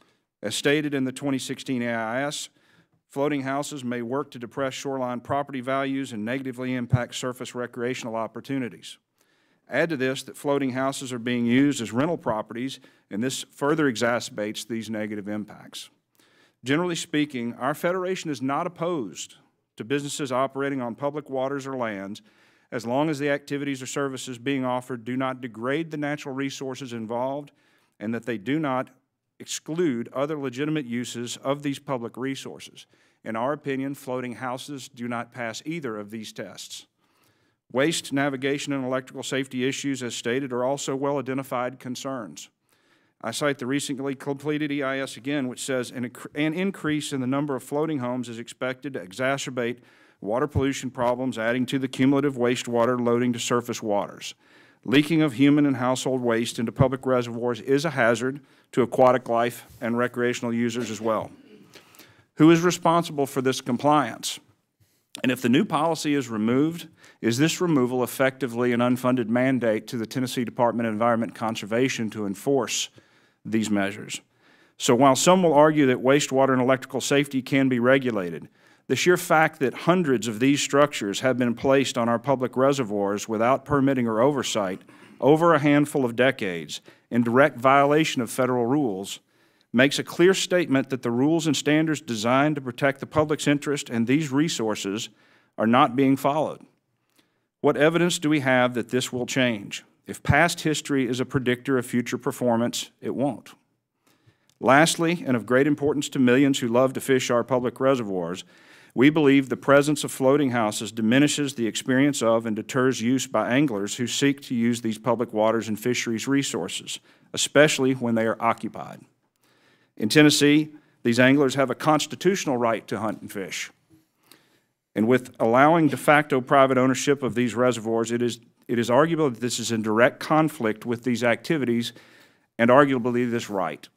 G: As stated in the twenty sixteen A I S, floating houses may work to depress shoreline property values and negatively impact surface recreational opportunities. Add to this that floating houses are being used as rental properties, and this further exacerbates these negative impacts. Generally speaking, our Federation is not opposed to businesses operating on public waters or lands as long as the activities or services being offered do not degrade the natural resources involved and that they do not exclude other legitimate uses of these public resources. In our opinion, floating houses do not pass either of these tests. Waste, navigation, and electrical safety issues, as stated, are also well-identified concerns. I cite the recently completed E I S again, which says an, an increase in the number of floating homes is expected to exacerbate water pollution problems, adding to the cumulative wastewater loading to surface waters. Leaking of human and household waste into public reservoirs is a hazard to aquatic life and recreational users as well. Who is responsible for this compliance? And if the new policy is removed, is this removal effectively an unfunded mandate to the Tennessee Department of Environment and Conservation to enforce these measures? So while some will argue that wastewater and electrical safety can be regulated, the sheer fact that hundreds of these structures have been placed on our public reservoirs without permitting or oversight over a handful of decades in direct violation of federal rules makes a clear statement that the rules and standards designed to protect the public's interest and these resources are not being followed. What evidence do we have that this will change? If past history is a predictor of future performance, it won't. Lastly, and of great importance to millions who love to fish our public reservoirs, we believe the presence of floating houses diminishes the experience of and deters use by anglers who seek to use these public waters and fisheries resources, especially when they are occupied. In Tennessee, these anglers have a constitutional right to hunt and fish. And with allowing de facto private ownership of these reservoirs, it is, it is arguable that this is in direct conflict with these activities and arguably this right.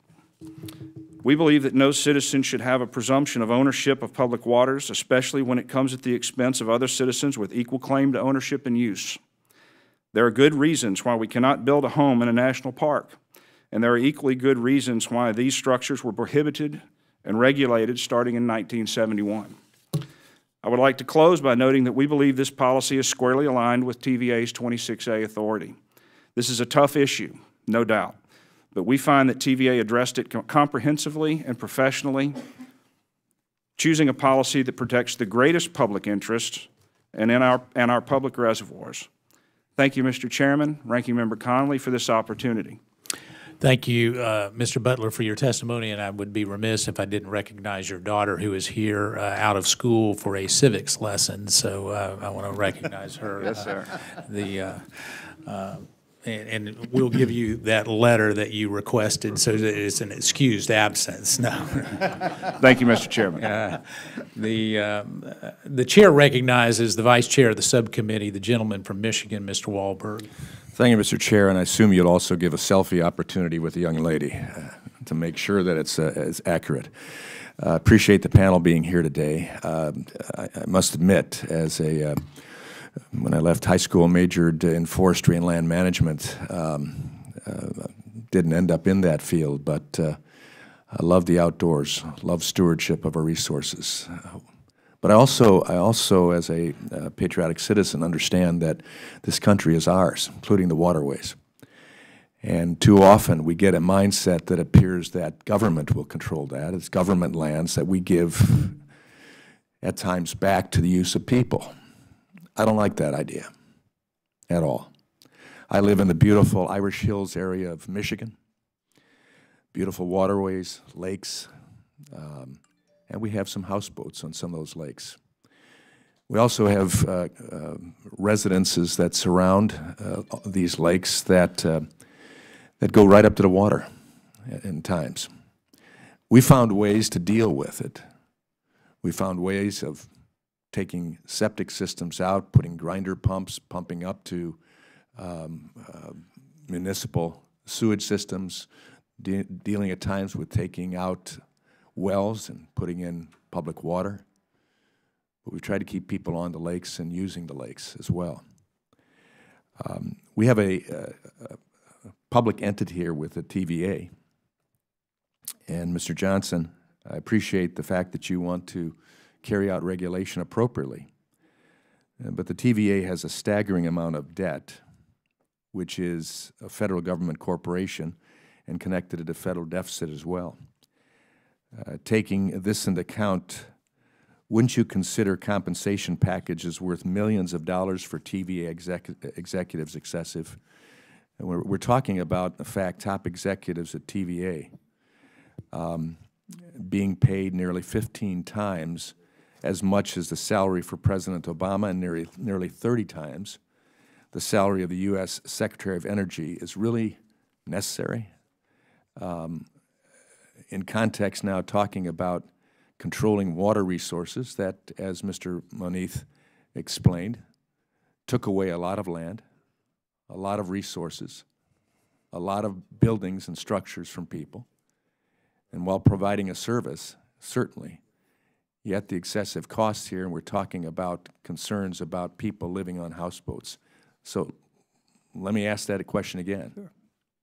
G: We believe that no citizen should have a presumption of ownership of public waters, especially when it comes at the expense of other citizens with equal claim to ownership and use. There are good reasons why we cannot build a home in a national park, and there are equally good reasons why these structures were prohibited and regulated starting in nineteen seventy-one. I would like to close by noting that we believe this policy is squarely aligned with T V A's twenty-six A authority. This is a tough issue, no doubt, but we find that T V A addressed it comprehensively and professionally, choosing a policy that protects the greatest public interest and in our, and our public reservoirs. Thank you, Mister Chairman, Ranking Member Conley, for this opportunity.
A: Thank you, uh, Mister Butler, for your testimony, and I would be remiss if I didn't recognize your daughter, who is here uh, out of school for a civics lesson. So uh, I want to recognize her.
G: Yes, sir.
A: Uh, the uh, uh, and, and we'll give you that letter that you requested, so that it's an excused absence. No.
G: Thank you, Mister Chairman.
A: Uh, the um, uh, the chair recognizes the vice chair of the subcommittee, the gentleman from Michigan, Mister Wahlberg.
H: Thank you, Mister Chair, and I assume you'll also give a selfie opportunity with the young lady uh, to make sure that it's, uh, it's accurate. I uh, appreciate the panel being here today. Uh, I, I must admit, as a, uh, when I left high school, majored in forestry and land management, um, uh, didn't end up in that field, but uh, I love the outdoors, love stewardship of our resources. Uh, But I also, I also, as a uh, patriotic citizen, understand that this country is ours, including the waterways. And too often we get a mindset that appears that government will control that. It's government lands that we give at times back to the use of people. I don't like that idea at all. I live in the beautiful Irish Hills area of Michigan, beautiful waterways, lakes, um, and we have some houseboats on some of those lakes. We also have uh, uh, residences that surround uh, these lakes that, uh, that go right up to the water in times. We found ways to deal with it. We found ways of taking septic systems out, putting grinder pumps, pumping up to um, uh, municipal sewage systems, de dealing at times with taking out wells and putting in public water. But we've tried to keep people on the lakes and using the lakes as well. Um, we have a, a, a public entity here with the T V A. And Mister Johnson, I appreciate the fact that you want to carry out regulation appropriately. Uh, but the T V A has a staggering amount of debt, which is a federal government corporation and connected to the federal deficit as well. Uh, taking this into account, wouldn't you consider compensation packages worth millions of dollars for T V A exec executives excessive? And we're, we're talking about, in fact, top executives at T V A um, being paid nearly fifteen times as much as the salary for President Obama and nearly, nearly thirty times the salary of the U S Secretary of Energy is really necessary. Um, in context now talking about controlling water resources that, as Mister Monith explained, took away a lot of land, a lot of resources, a lot of buildings and structures from people, and while providing a service, certainly, yet the excessive costs here, and we're talking about concerns about people living on houseboats. So let me ask that a question again.
C: Sure.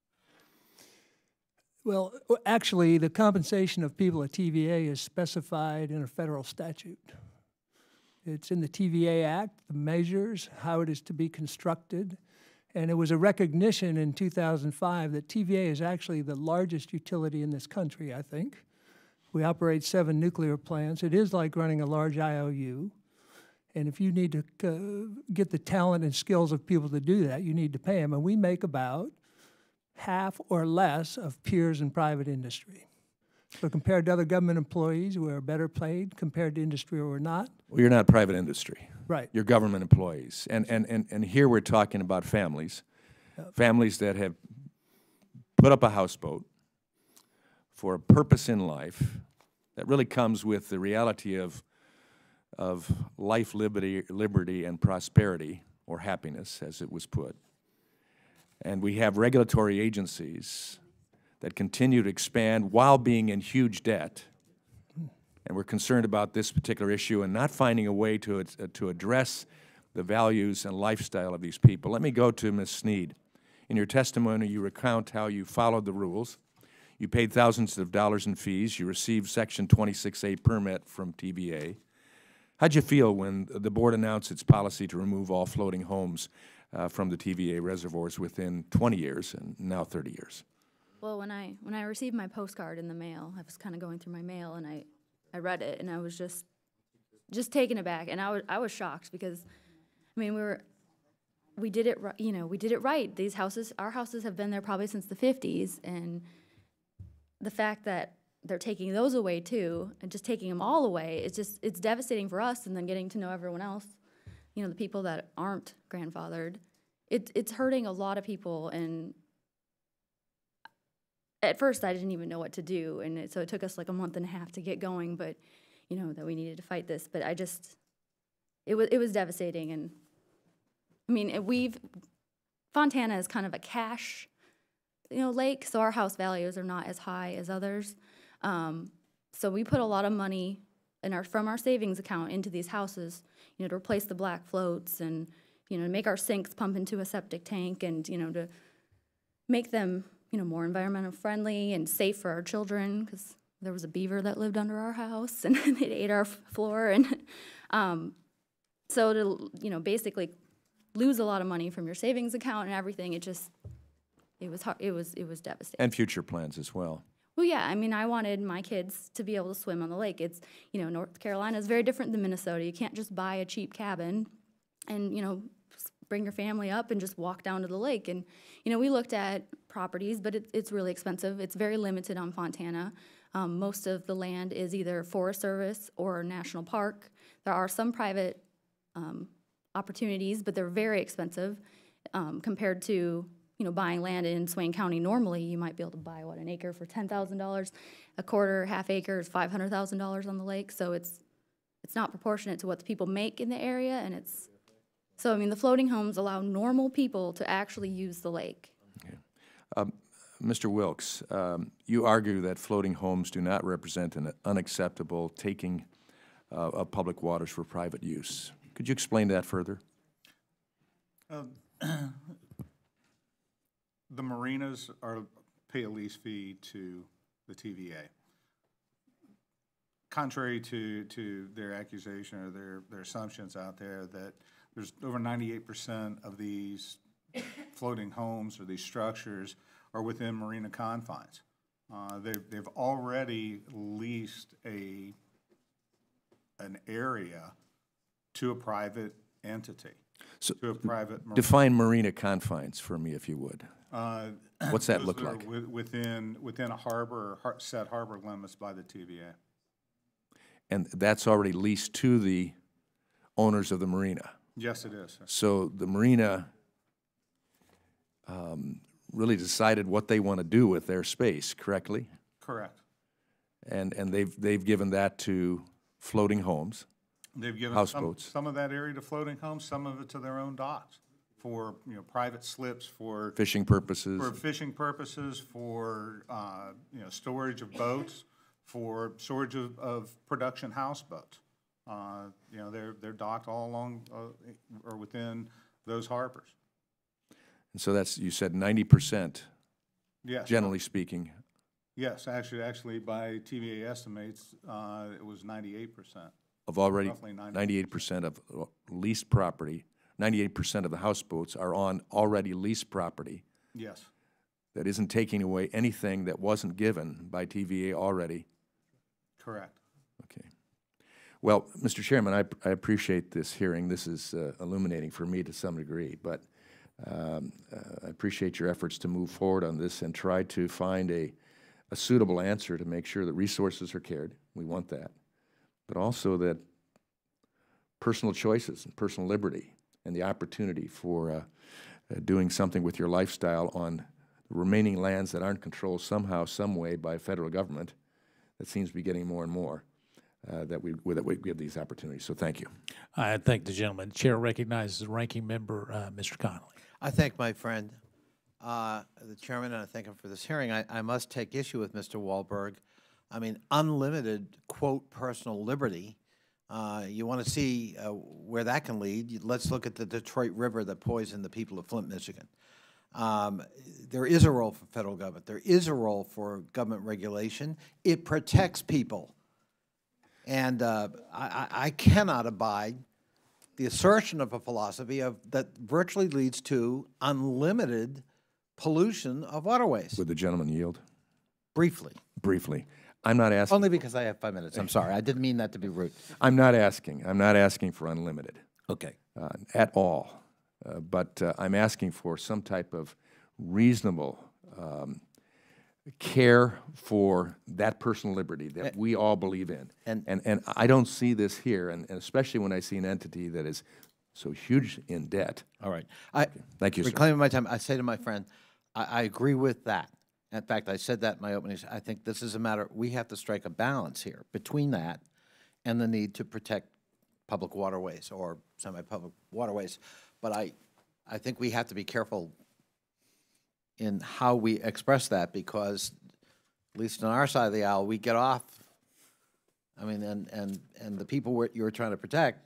C: Well, actually, the compensation of people at T V A is specified in a federal statute. It's in the T V A Act, the measures, how it is to be constructed, and it was a recognition in two thousand five that T V A is actually the largest utility in this country, I think. We operate seven nuclear plants. It is like running a large I O U, and if you need to uh, get the talent and skills of people to do that, you need to pay them, and we make about half or less of peers in private industry. So compared to other government employees, we're better paid. Compared to industry, we're not.
H: Well, you're not private industry.
C: Right.
H: You're government employees. And, and, and, and here we're talking about families, yep. families that have put up a houseboat for a purpose in life that really comes with the reality of, of life, liberty, liberty, and prosperity, or happiness, as it was put. And we have regulatory agencies that continue to expand while being in huge debt. And we're concerned about this particular issue and not finding a way to, uh, to address the values and lifestyle of these people. Let me go to Miz Sneed. In your testimony, you recount how you followed the rules. You paid thousands of dollars in fees. You received Section twenty-six A permit from T V A. How'd you feel when the board announced its policy to remove all floating homes Uh, from the T V A reservoirs within twenty years and now thirty years?
D: Well, when I when I received my postcard in the mail, I was kind of going through my mail and I, I read it and I was just just taken aback, and I was I was shocked because, I mean, we were we did it ri- you know we did it right. These houses, our houses, have been there probably since the fifties, and the fact that they're taking those away too, and just taking them all away, it's just it's devastating for us. And then getting to know everyone else, you know, the people that aren't grandfathered, it it's hurting a lot of people. And at first, I didn't even know what to do, and it, so it took us like a month and a half to get going. But you know that we needed to fight this. But I just, it was it was devastating. And I mean, we've Fontana is kind of a cash, you know, lake, so our house values are not as high as others. Um, so we put a lot of money in our from our savings account into these houses, you know, to replace the black floats and you know to make our sinks pump into a septic tank, and you know to make them you know more environmental friendly and safe for our children, because there was a beaver that lived under our house and it ate our floor, and um, so to you know basically lose a lot of money from your savings account and everything, it just it was hard, it was it was devastating.
H: And future plans as well.
D: Well, yeah, I mean, I wanted my kids to be able to swim on the lake. It's, you know, North Carolina is very different than Minnesota. You can't just buy a cheap cabin and, you know, bring your family up and just walk down to the lake. And, you know, we looked at properties, but it, it's really expensive. It's very limited on Fontana. Um, most of the land is either Forest Service or National Park. There are some private um, opportunities, but they're very expensive um, compared to you know, buying land in Swain County. Normally, you might be able to buy, what, an acre for ten thousand dollars. A quarter, half acre is five hundred thousand dollars on the lake. So it's it's not proportionate to what the people make in the area. And it's, so, I mean, the floating homes allow normal people to actually use the lake.
H: Okay. Um, Mister Wilkes, um, you argue that floating homes do not represent an unacceptable taking uh, of public waters for private use. Could you explain that further?
F: Um, The marinas are pay a lease fee to the T V A. Contrary to, to their accusation or their, their assumptions out there that there's over ninety-eight percent of these floating homes or these structures are within marina confines. Uh, they've, they've already leased a, an area to a private entity,
H: So
F: to a private marina.
H: define marina confines for me, if you would.
F: Uh,
H: What's that
F: those
H: look
F: that are
H: like?
F: wi- Within, within a harbor, or har- set harbor limits by the T V A.
H: And that's already leased to the owners of the marina.
F: Yes, it is.
H: So the marina um, really decided what they want to do with their space, correctly?
F: Correct.
H: And, and they've, they've given that to floating homes.
F: They've given some,
H: Houseboats.
F: some of that area to floating homes, some of it to their own docks for, you know, private slips, for,
H: Fishing purposes.
F: for fishing purposes, for, uh, you know, storage of boats, for storage of, of production houseboats. Uh, you know, they're, they're docked all along, uh, or within those harbors.
H: And so that's, you said ninety percent,
F: Yes.
H: generally speaking.
F: Yes, actually, actually, by T V A estimates, uh, it was ninety-eight percent.
H: Of already,
F: Roughly ninety.
H: ninety-eight percent of leased property, ninety-eight percent of the houseboats are on already leased property
F: Yes.
H: that isn't taking away anything that wasn't given by T V A already.
F: Correct.
H: Okay. Well, Mister Chairman, I, I appreciate this hearing. This is uh, illuminating for me to some degree, but um, uh, I appreciate your efforts to move forward on this and try to find a, a suitable answer to make sure that resources are cared. We want that. But also that personal choices and personal liberty and the opportunity for uh, uh, doing something with your lifestyle on the remaining lands that aren't controlled somehow, some way by federal government, that seems to be getting more and more, uh, that we that we give these opportunities. So thank you.
A: I thank the gentleman. The chair recognizes the ranking member, uh, Mister Connolly.
B: I thank my friend, uh, the chairman, and I thank him for this hearing. I, I must take issue with Mister Wahlberg. I mean, unlimited, quote, personal liberty. Uh, you want to see uh, where that can lead? Let's look at the Detroit River that poisoned the people of Flint, Michigan. Um, there is a role for federal government. There is a role for government regulation. It protects people. And uh, I, I cannot abide the assertion of a philosophy of that virtually leads to unlimited pollution of waterways.
H: Would the gentleman yield?
B: Briefly.
H: Briefly. I'm not asking.
B: Only because I have five minutes. I'm sorry. I didn't mean that to be rude.
H: I'm not asking. I'm not asking for unlimited.
B: Okay.
H: Uh, at all. Uh, but uh, I'm asking for some type of reasonable um, care for that personal liberty that we all believe in.
B: And-
H: and, and I don't see this here, and, and especially when I see an entity that is so huge in debt.
B: All right. I,
H: Thank you, sir.
B: Reclaiming my time, I say to my friend, I, I agree with that. In fact, I said that in my opening. I think this is a matter, we have to strike a balance here between that and the need to protect public waterways or semi-public waterways. But I, I think we have to be careful in how we express that, because at least on our side of the aisle, we get off. I mean, and, and, and the people we're, you're trying to protect,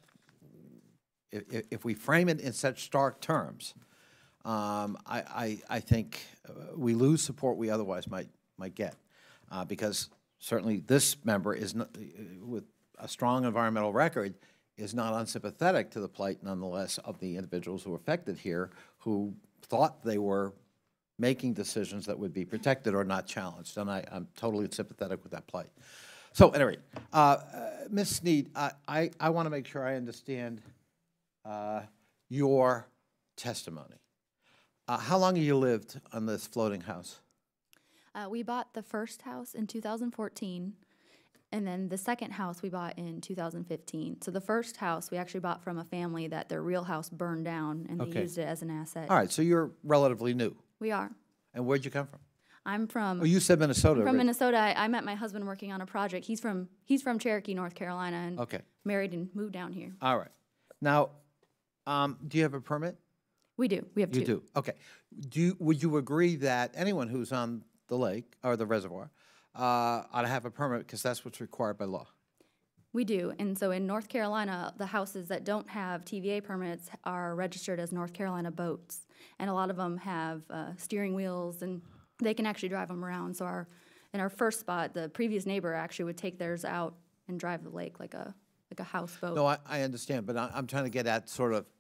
B: if, if we frame it in such stark terms, um, I, I, I think uh, we lose support we otherwise might, might get. Uh, because certainly this member is not, with a strong environmental record, is not unsympathetic to the plight, nonetheless, of the individuals who are affected here, who thought they were making decisions that would be protected or not challenged. And I, I'm totally sympathetic with that plight. So, at any rate, uh, uh, Miz Sneed, I, I, I want to make sure I understand uh, your testimony. Uh, how long have you lived on this floating house?
D: Uh, we bought the first house in two thousand fourteen, and then the second house we bought in two thousand fifteen. So the first house we actually bought from a family that their real house burned down, and they
B: Okay.
D: used it as an asset.
B: All right, so you're relatively new.
D: We are.
B: And where'd you come from?
D: I'm from.
B: Oh, you said Minnesota.
D: I'm from
B: right?
D: Minnesota. I, I met my husband working on a project. He's from he's from Cherokee, North Carolina, and
B: Okay.
D: married and moved down here.
B: All right. Now, um, do you have a permit?
D: We do. We have two.
B: You do. Okay. Do you, would you agree that anyone who's on the lake or the reservoir uh, ought to have a permit because that's what's required by law?
D: We do. And so in North Carolina, the houses that don't have T V A permits are registered as North Carolina boats. And a lot of them have uh, steering wheels, and they can actually drive them around. So our, in our first spot, the previous neighbor actually would take theirs out and drive the lake like a, like a houseboat.
B: No, I, I understand, but I, I'm trying to get at sort of,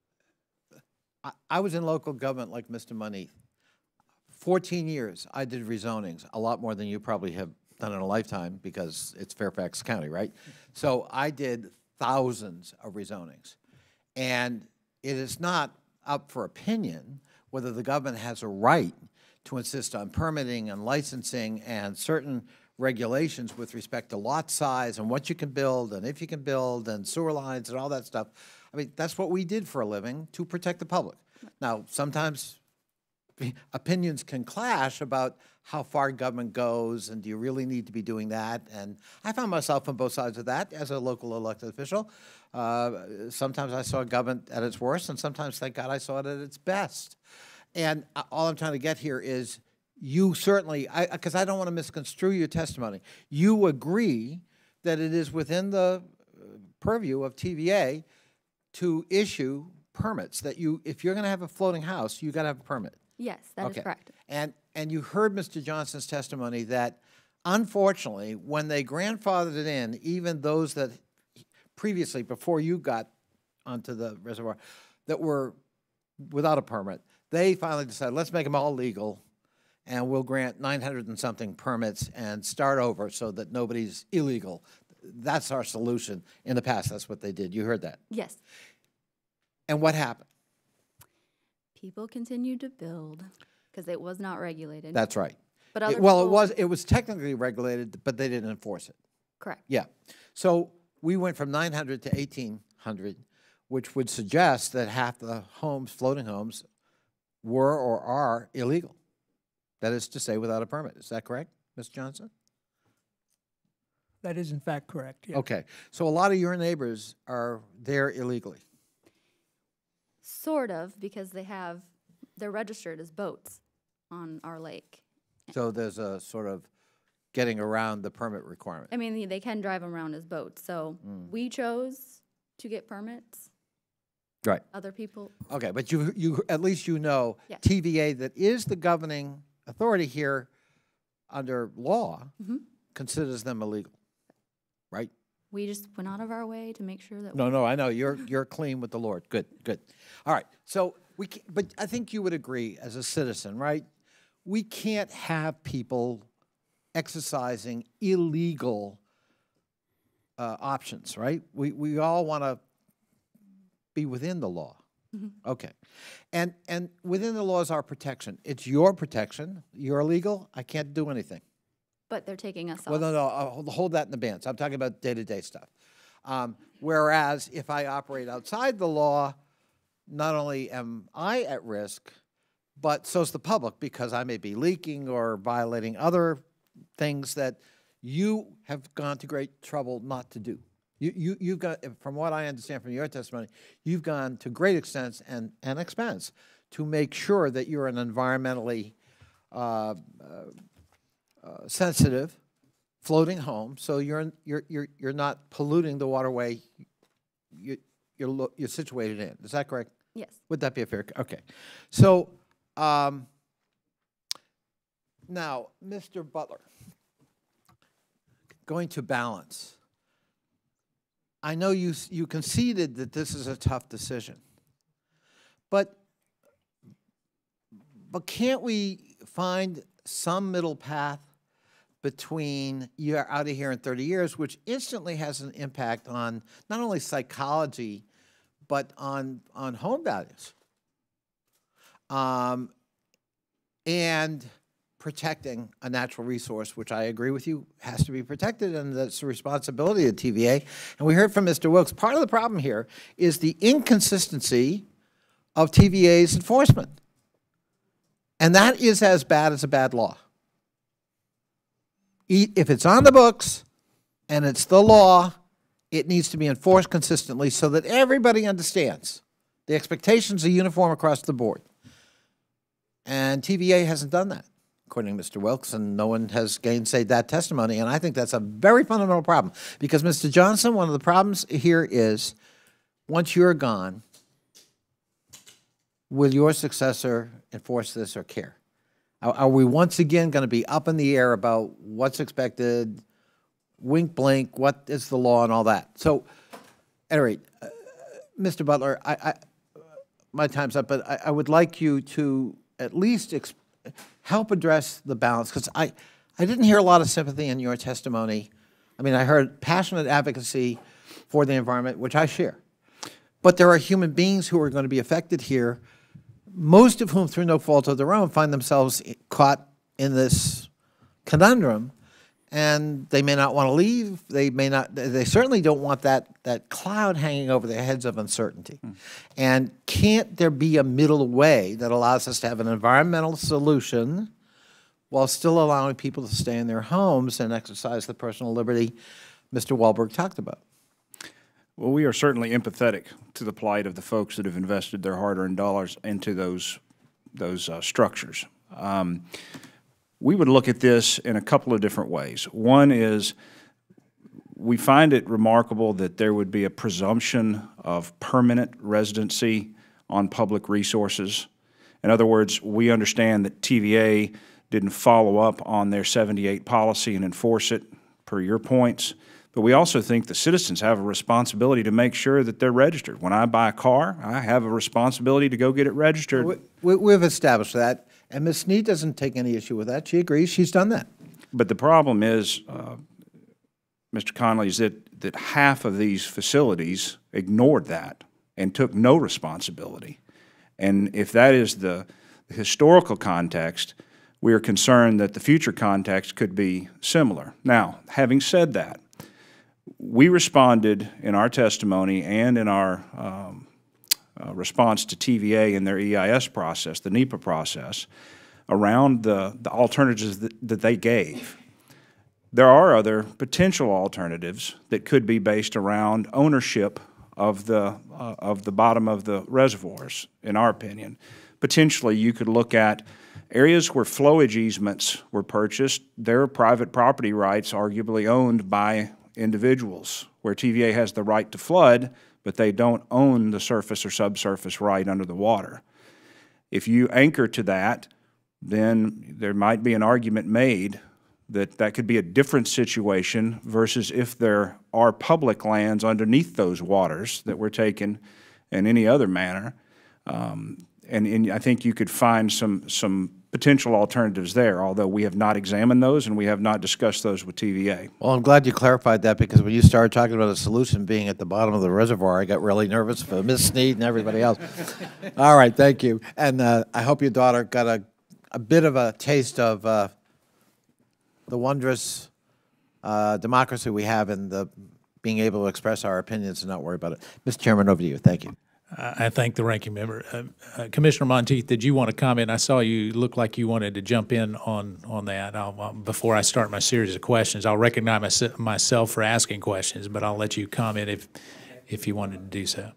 B: I, I was in local government like Mister Money. fourteen years, I did rezonings, a lot more than you probably have done in a lifetime because it's Fairfax County, right? So I did thousands of rezonings. And it is not up for opinion whether the government has a right to insist on permitting and licensing and certain regulations with respect to lot size and what you can build and if you can build and sewer lines and all that stuff. I mean, that's what we did for a living to protect the public. Now, sometimes opinions can clash about how far government goes and do you really need to be doing that. And I found myself on both sides of that as a local elected official. Uh, sometimes I saw government at its worst, and sometimes, thank God, I saw it at its best. And uh, all I'm trying to get here is you certainly, because I, I don't want to misconstrue your testimony, you agree that it is within the purview of T V A to issue permits, that you, if you're going to have a floating house, you got to have a permit.
D: Yes, that is
B: Okay.
D: correct.
B: And, and you heard Mister Johnson's testimony that, unfortunately, when they grandfathered it in, even those that previously, before you got onto the reservoir, that were without a permit, they finally decided, let's make them all legal, and we'll grant nine hundred and something permits and start over so that nobody's illegal. That's our solution. In the past, that's what they did. You heard that.
D: Yes.
B: And what happened?
D: People continued to build because it was not regulated.
B: That's right.
D: But
B: It-
D: other
B: Well, it
D: people-
B: was, it was technically regulated, but they didn't enforce it.
D: Correct.
B: Yeah. So we went from nine hundred to eighteen hundred, which would suggest that half the homes, floating homes, were or are illegal. That is to say, without a permit. Is that correct, Miz Johnson?
C: That is in fact correct, yeah.
B: Okay. So a lot of your neighbors are there illegally.
D: Sort of, because they have, they're registered as boats on our lake.
B: So there's a sort of getting around the permit requirement.
D: I mean, they can drive them around as boats. So
B: Mm.
D: we chose to get permits.
B: Right.
D: Other people,
B: Okay, but you, you, at least you know
D: Yeah.
B: T V A, that is the governing authority here under law,
D: Mm-hmm.
B: considers them illegal, right?
D: we just went out of our way to make sure that.
B: No, no, I know, you're, you're clean with the Lord, good, good. All right, so we, ca- but I think you would agree as a citizen, right? We can't have people exercising illegal uh, options, right? We, we all want to be within the law. Mm-hmm. Okay. And, and within the law is our protection. It's your protection. You're illegal. I can't do anything.
D: But they're taking us off.
B: Well, no, no, I'll hold- hold that in the bands. I'm talking about day-to-day stuff. Um, whereas if I operate outside the law, not only am I at risk, but so's the public, because I may be leaking or violating other things that you have gone to great trouble not to do. You, you, you've got, from what I understand from your testimony, you've gone to great extents and, and expense to make sure that you're an environmentally uh, uh, uh, sensitive floating home, so you're you're you're you're not polluting the waterway you, you're lo you're situated in. Is that correct?
D: Yes.
B: Would that be a fair? Okay. So um, now, Mister Butler, going to balance. I know you you conceded that this is a tough decision, but but can't we find some middle path between you're out of here in thirty years, which instantly has an impact on not only psychology, but on, on home values, um, and protecting a natural resource, which I agree with you, has to be protected, and that's the responsibility of T V A. And we heard from Mister Wilkes, part of the problem here is the inconsistency of T V A's enforcement. And that is as bad as a bad law. If it's on the books and it's the law, it needs to be enforced consistently so that everybody understands. The expectations are uniform across the board. And T V A hasn't done that, according to Mister Wilkes, and no one has gainsaid that testimony. And I think that's a very fundamental problem. Because, Mister Johnson, one of the problems here is once you're gone, will your successor enforce this or care? Are we once again going to be up in the air about what's expected, wink, blink, what is the law, and all that? So, at any rate, uh, Mister Butler, I, I, my time's up, but I, I would like you to at least exp help address the balance, because I, I didn't hear a lot of sympathy in your testimony. I mean, I heard passionate advocacy for the environment, which I share. But there are human beings who are going to be affected here, most of whom, through no fault of their own, find themselves caught in this conundrum, and they may not want to leave. They may not. They certainly don't want that that cloud hanging over their heads of uncertainty. Mm. And can't there be a middle way that allows us to have an environmental solution while still allowing people to stay in their homes and exercise the personal liberty Mister Wahlberg talked about?
G: Well, we are certainly empathetic to the plight of the folks that have invested their hard-earned dollars into those, those uh, structures. Um, we would look at this in a couple of different ways. One is we find it remarkable that there would be a presumption of permanent residency on public resources. In other words, we understand that T V A didn't follow up on their seventy-eight policy and enforce it, per your points. But we also think the citizens have a responsibility to make sure that they're registered. When I buy a car, I have a responsibility to go get it registered.
B: We, we, we've established that, and Miz Snead doesn't take any issue with that. She agrees. She's done that.
G: But the problem is, uh, Mister Conley, is that, that half of these facilities ignored that and took no responsibility. And if that is the historical context, we are concerned that the future context could be similar. Now, having said that, we responded in our testimony and in our um, uh, response to T V A in their E I S process, the NEPA process, around the, the alternatives that, that they gave. There are other potential alternatives that could be based around ownership of the, uh, of the bottom of the reservoirs, in our opinion. Potentially, you could look at areas where flowage easements were purchased. There are private property rights arguably owned by individuals, where T V A has the right to flood, but they don't own the surface or subsurface right under the water. If you anchor to that, then there might be an argument made that that could be a different situation versus if there are public lands underneath those waters that were taken in any other manner. Um, and, and I think you could find some, some potential alternatives there, although we have not examined those and we have not discussed those with T V A.
B: Well, I'm glad you clarified that, because when you started talking about a solution being at the bottom of the reservoir, I got really nervous for Miss Sneed and everybody else. All right, thank you. And uh, I hope your daughter got a, a bit of a taste of uh, the wondrous uh, democracy we have in the being able to express our opinions and not worry about it. Mister Chairman, over to you. Thank you.
A: I thank the ranking member. Uh, uh, Commissioner Monteith, did you want to comment? I saw you look like you wanted to jump in on, on that. I'll, uh, before I start my series of questions, I'll recognize my, myself for asking questions, but I'll let you comment if, if you wanted to do so.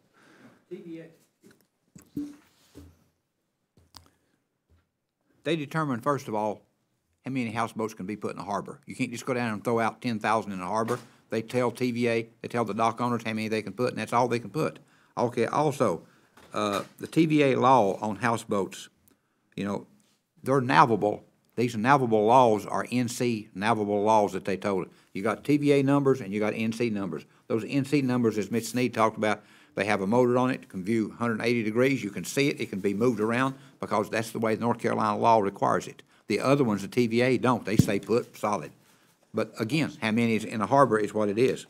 E: They determine, first of all, how many houseboats can be put in a harbor. You can't just go down and throw out ten thousand in a harbor. They tell T V A, they tell the dock owners how many they can put, and that's all they can put. Okay, also, uh, the T V A law on houseboats, you know, they're navigable. These navigable laws are N C navigable laws that they told it. You got T V A numbers and you got N C numbers. Those N C numbers, as Miz Sneed talked about, they have a motor on it, can view one hundred eighty degrees. You can see it. It can be moved around because that's the way North Carolina law requires it. The other ones, the T V A, don't. They stay put solid. But again, how many is in a harbor is what it is.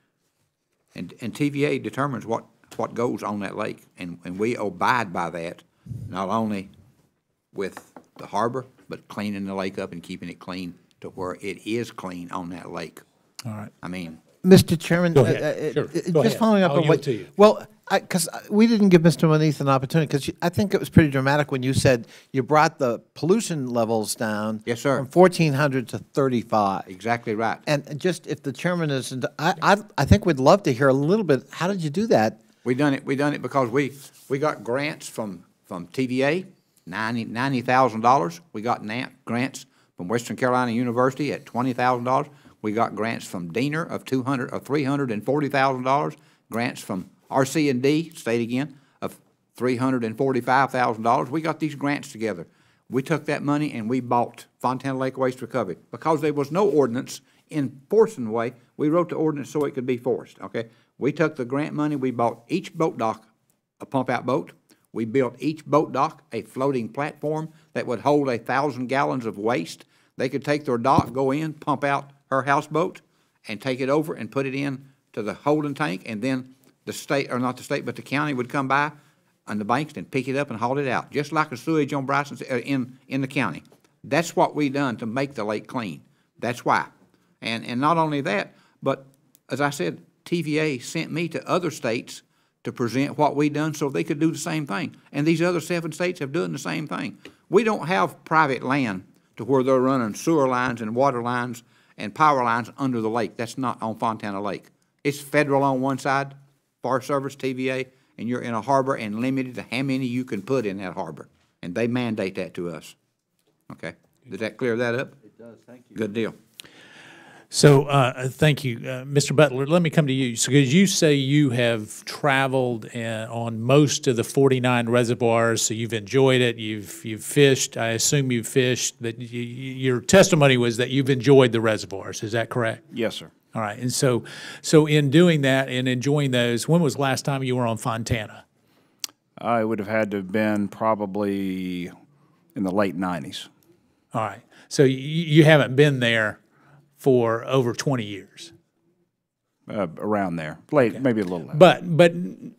E: And, and T V A determines what what goes on that lake, and, and we abide by that, not only with the harbor, but cleaning the lake up and keeping it clean to where it is clean on that lake.
A: All right.
E: I mean,
B: Mister Chairman,
A: Go ahead.
B: uh, uh,
A: Sure.
B: uh,
A: Go
B: just
A: ahead.
B: following up
A: I'll
B: on
A: yield
B: what
A: to you.
B: Well, because we didn't give Mister Monteith an opportunity, because I think it was pretty dramatic when you said you brought the pollution levels down.
E: Yes, sir.
B: From fourteen hundred to thirty-five.
E: exactly right.
B: And just if the chairman is, I, I, I think we'd love to hear a little bit. How did you do that?
E: We done it. We done it because we we got grants from from T V A, ninety ninety thousand dollars. We got na- grants from Western Carolina University at twenty thousand dollars. We got grants from Diener of two hundred of three hundred and forty thousand dollars. Grants from R C and D, state again, of three hundred and forty-five thousand dollars. We got these grants together. We took that money and we bought Fontana Lake Waste Recovery because there was no ordinance enforcing the way. We wrote the ordinance so it could be forced. Okay. We took the grant money, we bought each boat dock a pump-out boat. We built each boat dock a floating platform that would hold a thousand gallons of waste. They could take their dock, go in, pump out her houseboat, and take it over and put it in to the holding tank, and then the state, or not the state, but the county would come by on the banks and pick it up and haul it out, just like a sewage on Bryson, uh, in, in the county. That's what we done to make the lake clean. That's why. And, and not only that, but as I said, T V A sent me to other states to present what we done so they could do the same thing. And these other seven states have done the same thing. We don't have private land to where they're running sewer lines and water lines and power lines under the lake. That's not on Fontana Lake. It's federal on one side, Forest Service, T V A, and you're in a harbor and limited to how many you can put in that harbor. And they mandate that to us. Okay? Did that clear that up? It does, thank you. Good deal.
A: So, uh, thank you. Uh, Mister Butler, let me come to you. So, because you say you have traveled uh, on most of the forty-nine reservoirs, so you've enjoyed it, you've, you've fished, I assume you've fished, but you, your testimony was that you've enjoyed the reservoirs, is that correct?
G: Yes, sir.
A: All right, and so, so in doing that and enjoying those, when was the last time you were on Fontana?
G: I would have had to have been probably in the late nineties.
A: All right, so you, you haven't been there for over twenty years.
G: Uh, around there, late, okay. Maybe a little less.
A: But, but,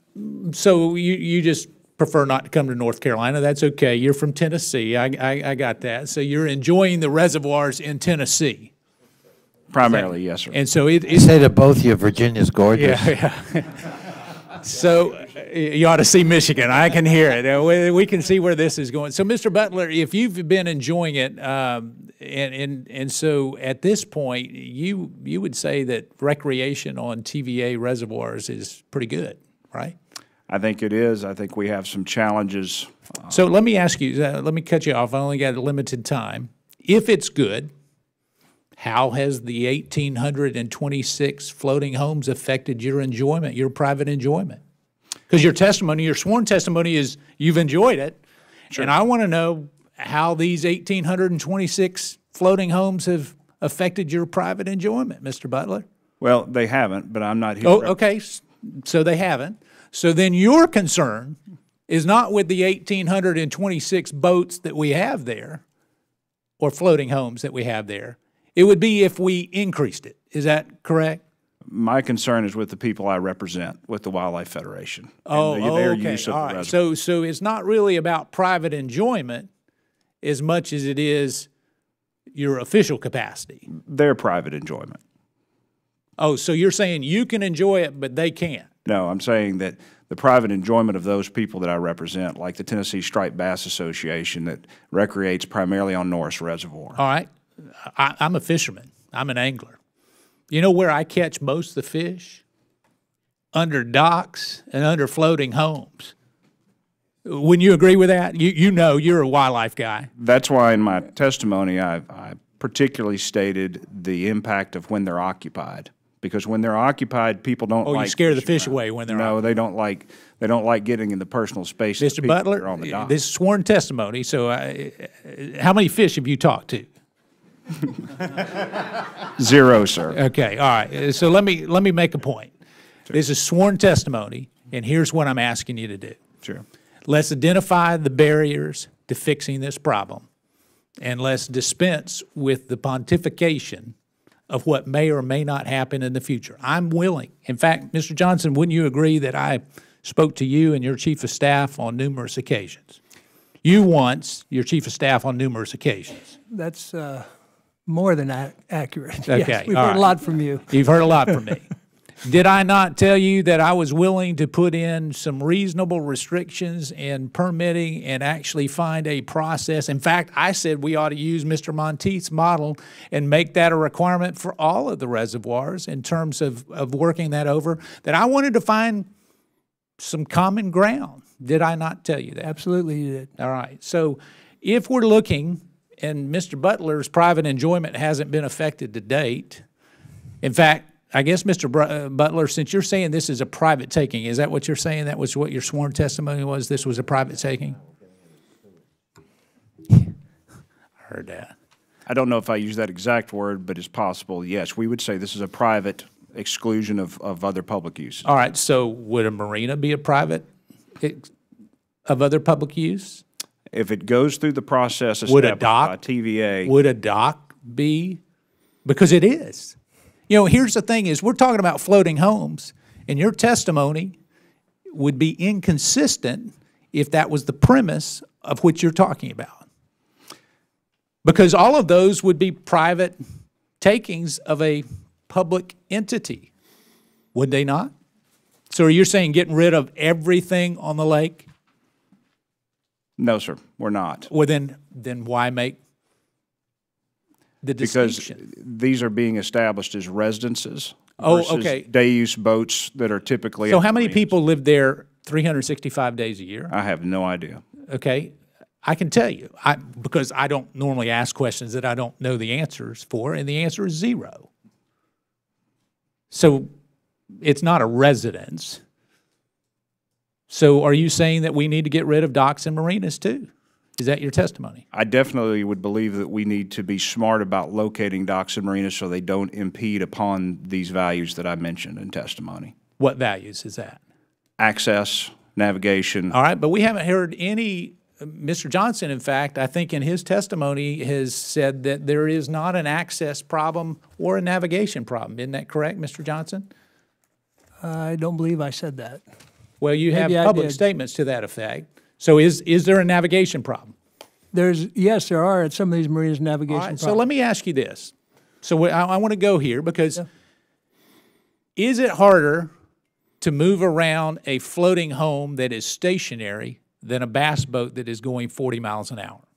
A: so you, you just prefer not to come to North Carolina, that's okay. You're from Tennessee, I, I, I got that. So you're enjoying the reservoirs in Tennessee.
G: Primarily, yes, sir.
A: And so it, it
B: Say to both of you, Virginia's gorgeous.
A: Yeah, yeah. So uh, you ought to see Michigan. I can hear it. Uh, we, we can see where this is going. So, Mister Butler, if you've been enjoying it, um, and, and and so at this point, you you would say that recreation on T V A reservoirs is pretty good, right?
G: I think it is. I think we have some challenges. Uh,
A: so let me ask you. Uh, let me cut you off. I only got a limited time. If it's good, how has the one thousand eight hundred twenty-six floating homes affected your enjoyment, your private enjoyment? Because your testimony, your sworn testimony is you've enjoyed it. Sure. And I want to know how these one thousand eight hundred twenty-six floating homes have affected your private enjoyment, Mister Butler.
G: Well, they haven't, but I'm not here.
A: Oh, okay. So they haven't. So then your concern is not with the one thousand eight hundred twenty-six boats that we have there. or floating homes that we have there. It would be if we increased it. Is that correct?
G: My concern is with the people I represent, with the Wildlife Federation.
A: Oh,
G: and the- their
A: okay,
G: use of
A: all
G: the
A: right.
G: reservoir.
A: So, so it's not really about private enjoyment as much as it is your official capacity.
G: Their private enjoyment.
A: Oh, so you're saying you can enjoy it, but they can't?
G: No, I'm saying that the private enjoyment of those people that I represent, like the Tennessee Striped Bass Association that recreates primarily on Norris Reservoir.
A: All right. I, I'm a fisherman. I'm an angler. You know where I catch most of the fish? Under docks and under floating homes. Wouldn't you agree with that? You, you know, you're a wildlife guy.
G: That's why in my testimony I, I particularly stated the impact of when they're occupied. Because when they're occupied, people don't
A: Oh,
G: like
A: you scare the
G: fishing
A: fish
G: around.
A: away when they're
G: No,
A: occupied.
G: they don't like they don't like getting in the personal space. of the
A: Mister
G: people that
A: Butler,
G: are on the dock.
A: this is sworn testimony, so I, how many fish have you talked to?
G: Zero, sir.
A: Okay, all right. So let me let me make a point. This is sworn testimony, and here's what I'm asking you to do.
G: Sure.
A: Let's identify the barriers to fixing this problem, and let's dispense with the pontification of what may or may not happen in the future. I'm willing. In fact, Mister Johnson, wouldn't you agree that I spoke to you and your chief of staff on numerous occasions? You once, your chief of staff on numerous occasions.
C: That's uh, more than ac- accurate.
A: Okay,
C: Yes, we've
A: all
C: heard
A: right.
C: a lot from you.
A: You've heard a lot from me. Did I not tell you that I was willing to put in some reasonable restrictions in permitting and actually find a process? In fact, I said we ought to use Mister Monteith's model and make that a requirement for all of the reservoirs in terms of, of working that over, that I wanted to find some common ground. Did I not tell you that?
C: Absolutely, you did.
A: All right. So if we're looking, and Mister Butler's private enjoyment hasn't been affected to date, in fact, I guess, Mister Br- uh, Butler, since you're saying this is a private taking, is that what you're saying? That was what your sworn testimony was? This was a private taking? I heard that.
G: I don't know if I use that exact word, but it's possible. Yes, we would say this is a private exclusion of, of other public use.
A: All right. So would a marina be a private ex- of other public use?
G: If it goes through the process
A: Would a
G: established by
A: dock
G: T V A,
A: Would a dock be? Because it is. You know, here's the thing is we're talking about floating homes, and your testimony would be inconsistent if that was the premise of what you're talking about. Because all of those would be private takings of a public entity, would they not? So are you saying getting rid of everything on the lake?
G: no, sir, we're not.
A: Well, then, then why make the
G: Because
A: distinction?
G: these are being established as residences
A: Oh,
G: versus
A: okay.
G: day-use boats that are typically.
A: So
G: at
A: how many
G: marinas.
A: people live there three hundred sixty-five days a year?
G: I have no idea.
A: Okay, I can tell you, I, because I don't normally ask questions that I don't know the answers for, and the answer is zero. So it's not a residence. So are you saying that we need to get rid of docks and marinas too? Is that your testimony?
G: I definitely would believe that we need to be smart about locating docks and marinas so they don't impede upon these values that I mentioned in testimony.
A: What values is that?
G: Access, navigation.
A: All right, but we haven't heard any, Mister Johnson, in fact, I think in his testimony has said that there is not an access problem or a navigation problem. Isn't that correct, Mister Johnson?
C: I don't believe I said that.
A: Well, you have
C: Maybe I
A: public
C: did.
A: statements to that effect. So is, is there a navigation problem?
C: There's, yes, there are at some of these marinas
A: All
C: navigation
A: right,
C: problems.
A: so let me ask you this. So I, I want to go here because is it harder to move around a floating home that is stationary than a bass boat that is going forty miles an hour?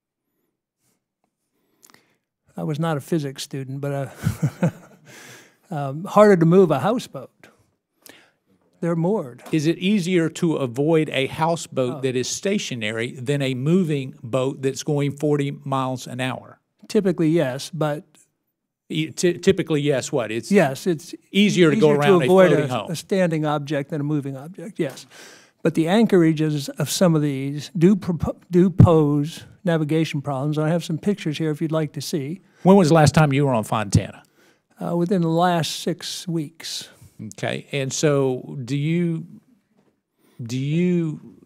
C: I was not a physics student, but uh, um, harder to move a houseboat. They're moored.
A: Is it easier to avoid a houseboat
C: Oh.
A: that is stationary than a moving boat that's going forty miles an hour?
C: Typically, yes, but
A: E- ty- Typically, yes, what? It's
C: yes, it's
A: easier to go around a
C: avoid
A: floating
C: a,
A: home.
C: a standing object than a moving object, yes. But the anchorages of some of these do, propo- do pose navigation problems. I have some pictures here if you'd like to see.
A: When was the last time you were on Fontana?
C: Uh, within the last six weeks.
A: Okay, and so do you, do you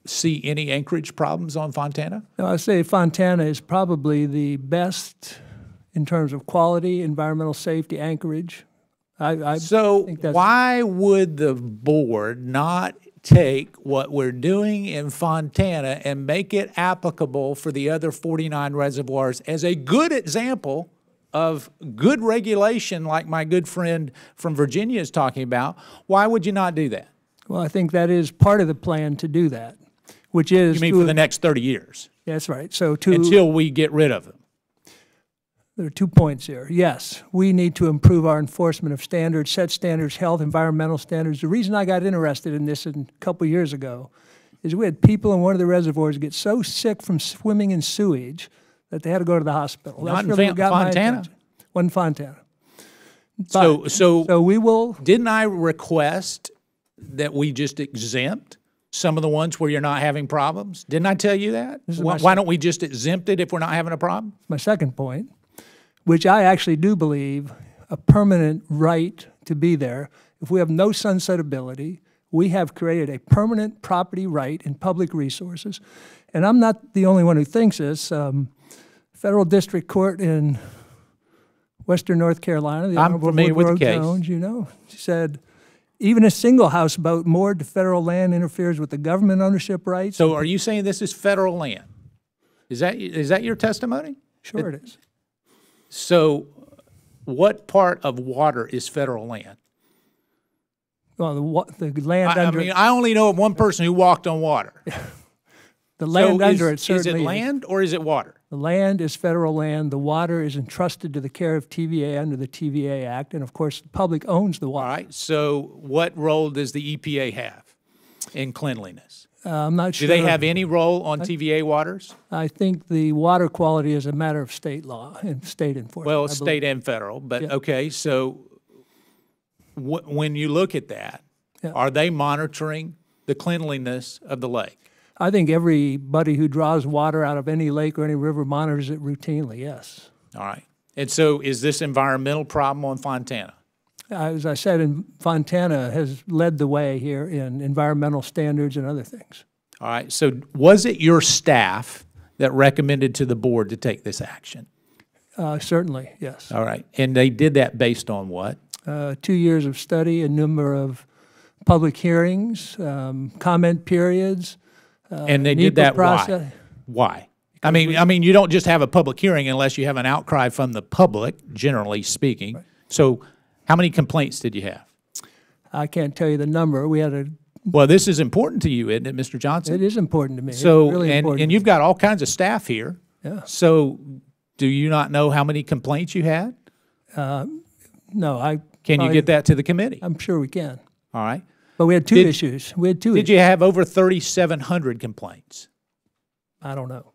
A: see any anchorage problems on Fontana?
C: No, I say Fontana is probably the best in terms of quality, environmental safety, anchorage. I, I
A: So
C: think that's,
A: why would the board not take what we're doing in Fontana and make it applicable for the other forty-nine reservoirs as a good example of good regulation like my good friend from Virginia is talking about? Why would you not do that?
C: well, I think that is part of the plan to do that, which is
A: You mean
C: to-
A: for the next thirty years,
C: That's right. So to
A: until we get rid of them?
C: There are two points here. Yes, we need to improve our enforcement of standards, set standards, health, environmental standards. The reason I got interested in this a couple years ago is we had people in one of the reservoirs get so sick from swimming in sewage that they had to go to the hospital.
A: Not
C: That's
A: in
C: really
A: Fan-
C: what got my
A: Fontana?
C: attention. Wasn't Fontana.
A: So,
C: But-
A: so
C: So we will,
A: didn't I request that we just exempt some of the ones where you're not having problems? Didn't I tell you that?
C: is
A: Why,
C: my
A: why don't we just exempt it if we're not having a problem?
C: my second point, which I actually do believe a permanent right to be there. If we have no sunsetability, we have created a permanent property right in public resources. And I'm not the only one who thinks this. Um, Federal District Court in Western North Carolina, the
A: I'm
C: Honorable
A: familiar with the
C: Woodrow
A: case.
C: Jones, you know, she said, even a single houseboat moored to federal land interferes with the government ownership rights.
A: So are you saying this is federal land? Is that, is that your testimony?
C: Sure it is.
A: So what part of water is federal land?
C: Well, the, wa- the land
A: I, I
C: under
A: mean, I only know of one person who walked on water.
C: the land
A: So
C: under
A: is,
C: it certainly
A: is it land or is it water?
C: The land is federal land. The water is entrusted to the care of T V A under the T V A Act, and of course, the public owns the
A: All
C: water.
A: right, so what role does the E P A have in cleanliness?
C: Uh, I'm not
A: Do
C: sure.
A: they have any role on T V A waters?
C: I think the water quality is a matter of state law and state enforcement.
A: Well,
C: I believe.
A: state and federal, but
C: Yeah.
A: okay, so wh- when you look at that,
C: Yeah.
A: are they monitoring the cleanliness of the lake?
C: I think everybody who draws water out of any lake or any river monitors it routinely, yes.
A: All right. And so is this environmental problem on Fontana?
C: As I said, in Fontana has led the way here in environmental standards and other things.
A: All right, so was it your staff that recommended to the board to take this action?
C: Uh, certainly, yes.
A: All right, and they did that based on what?
C: Uh, two years of study, a number of public hearings, um, comment periods.
A: And they
C: NEPA
A: did that why?
C: process.
A: Why? I mean, I mean, you don't just have a public hearing unless you have an outcry from the public, generally speaking. So how many complaints did you have?
C: I can't tell you the number. We had a,
A: Well, this is important to you, isn't it, Mister Johnson?
C: it is important to me. It's
A: So,
C: really
A: and,
C: important.
A: and you've got all kinds of staff here.
C: Yeah.
A: So do you not know how many complaints you had?
C: No, I.
A: Can you
C: probably-
A: get that to the committee?
C: I'm sure we can.
A: All right.
C: But we had two
A: Did-
C: issues. We had two
A: Did
C: issues.
A: you have over thirty-seven hundred complaints?
C: I don't know.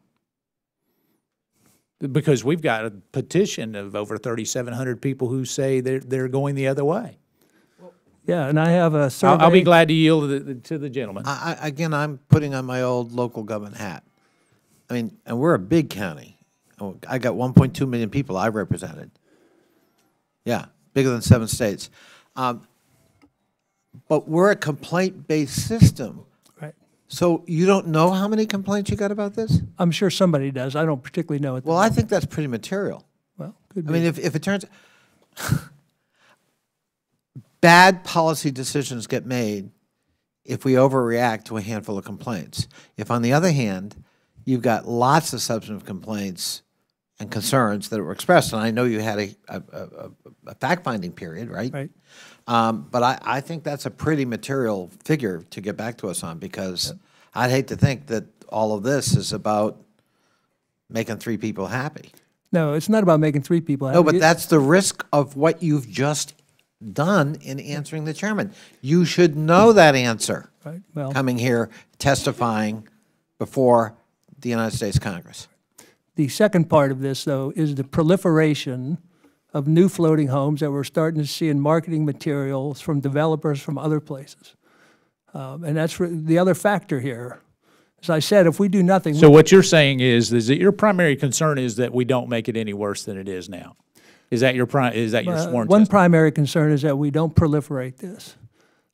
A: Because we've got a petition of over thirty-seven hundred people who say they're, they're going the other way.
C: Yeah, and I have a survey.
A: I'll, I'll be glad to yield to the, to the gentleman.
B: I, I, again, I'm putting on my old local government hat. I mean, and we're a big county. Oh, I got one point two million people I represented. Yeah, bigger than seven states. Um, but we're a complaint-based system.
C: Right.
B: So you don't know how many complaints you got about this?
C: I'm sure somebody does. I don't particularly know it.
B: Well, I think that's pretty material.
C: Well, could
B: I
C: be.
B: mean, if, if it turns, bad policy decisions get made if we overreact to a handful of complaints. If, on the other hand, you've got lots of substantive complaints and concerns that were expressed, and I know you had a, a, a, a fact-finding period, right?
C: Right.
B: Um, but I, I think that's a pretty material figure to get back to us on, because I'd hate to think that all of this is about making three people happy.
C: No, it's not about making three people happy.
B: No, but
C: It-
B: that's the risk of what you've just done in answering the chairman. You should know that answer
C: Right, well,
B: coming here testifying before the United States Congress.
C: the second part of this, though, is the proliferation of new floating homes that we're starting to see in marketing materials from developers from other places. Um, and that's re- the other factor here. As I said, if we do nothing,
A: So what you're saying is, is that your primary concern is that we don't make it any worse than it is now? Is that your pri, is that your
C: Uh,
A: sworn
C: one
A: testimony?
C: primary concern is that we don't proliferate this.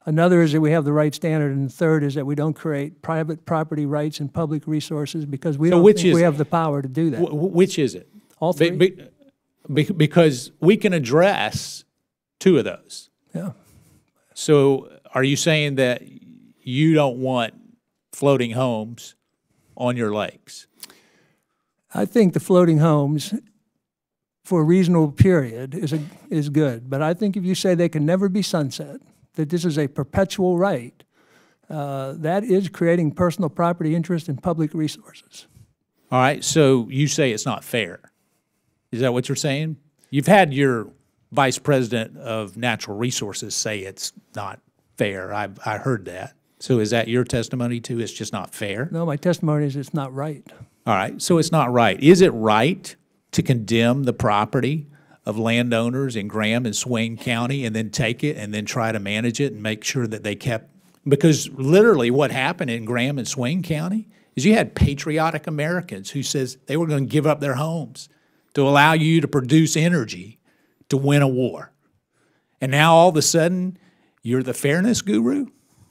C: Another is that we have the right standard, and the third is that we don't create private property rights and public resources because we
A: So
C: don't
A: which
C: think we
A: is
C: have
A: it?
C: the power to do that.
A: Wh- wh- Which is it?
C: All
A: Be-
C: three.
A: be- be- Because we can address two of those.
C: Yeah.
A: So are you saying that you don't want floating homes on your lakes?
C: I think the floating homes for a reasonable period is, a, is good. But I think if you say they can never be sunset, that this is a perpetual right, uh, that is creating personal property interest in public resources.
A: All right, so you say it's not fair. Is that what you're saying? You've had your vice president of natural resources say it's not fair. I, I heard that. So is that your testimony too? It's just not fair?
C: No, my testimony is it's not right.
A: All right, so it's not right. Is it right to condemn the property of landowners in Graham and Swain County and then take it and then try to manage it and make sure that they kept, because literally what happened in Graham and Swain County is you had patriotic Americans who says they were going to give up their homes to allow you to produce energy to win a war. And now all of a sudden, you're the fairness guru?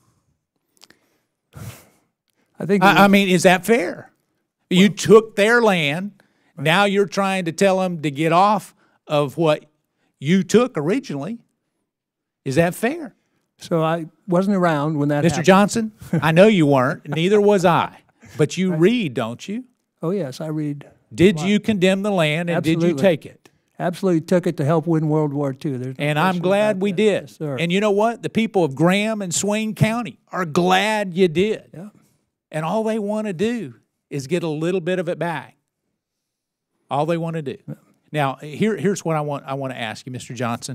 C: I think
A: I, I mean, is that fair? You took their land, now you're trying to tell them to get off of what you took originally. Is that fair?
C: so. I wasn't around when that
A: Mister
C: happened.
A: Johnson, I know you weren't, neither was I. But you read, don't you?
C: Oh yes, I read.
A: Did you condemn the land and did you
C: Absolutely.
A: take it?
C: Absolutely took it to help win World War Two. There's no
A: And I'm
C: question
A: glad
C: about
A: we
C: that.
A: did.
C: Yes, sir.
A: And you know what? The people of Graham and Swain County are glad you did.
C: Yeah.
A: And all they want to do is get a little bit of it back. All they want to do. Now, here, here's what I want, I want to ask you, Mister Johnson.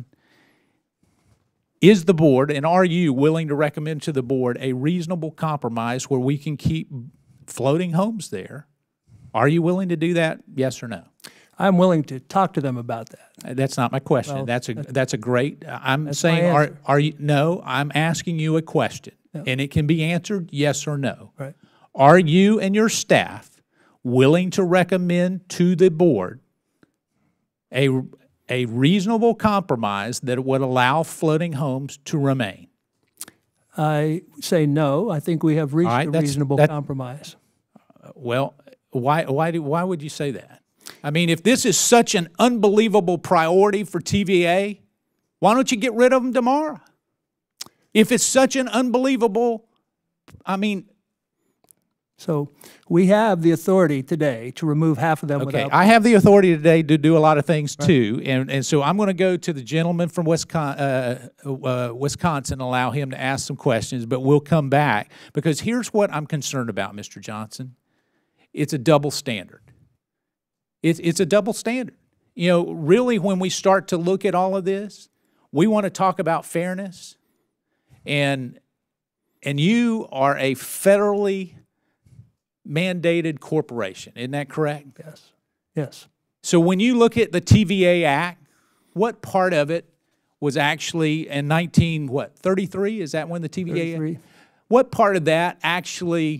A: Is the board, and are you willing to recommend to the board a reasonable compromise where we can keep floating homes there? Are you willing to do that, yes or no?
C: I'm willing to talk to them about that.
A: Uh, That's not my question.
C: Well,
A: That's a, that's a great, I'm
C: That's my
A: saying, are,
C: answer.
A: are you, no, I'm asking you a question.
C: Yeah.
A: And it can be answered yes or no.
C: Right.
A: Are you and your staff willing to recommend to the board a, a reasonable compromise that would allow floating homes to remain?
C: I say no. I think we have reached
A: right,
C: a
A: that's-
C: reasonable
A: that-
C: compromise.
A: Well, why, why, do, why would you say that? I mean, if this is such an unbelievable priority for T V A, why don't you get rid of them tomorrow? If it's such an unbelievable, I mean,
C: So we have the authority today to remove half of them
A: okay,
C: without.
A: I have the authority today to do a lot of things too, and, and so I'm going to go to the gentleman from Wisconsin, uh, uh, Wisconsin and allow him to ask some questions, but we'll come back, because here's what I'm concerned about, Mister Johnson. It's a double standard. It's, it's a double standard. You know, really, when we start to look at all of this, we want to talk about fairness, and, and you are a federally mandated corporation. Isn't that correct?
C: Yes. Yes.
A: So when you look at the T V A Act, what part of it was actually in nineteen, what, thirty-three? Is that when the T V A Act?
C: thirty-three.
A: What part of that actually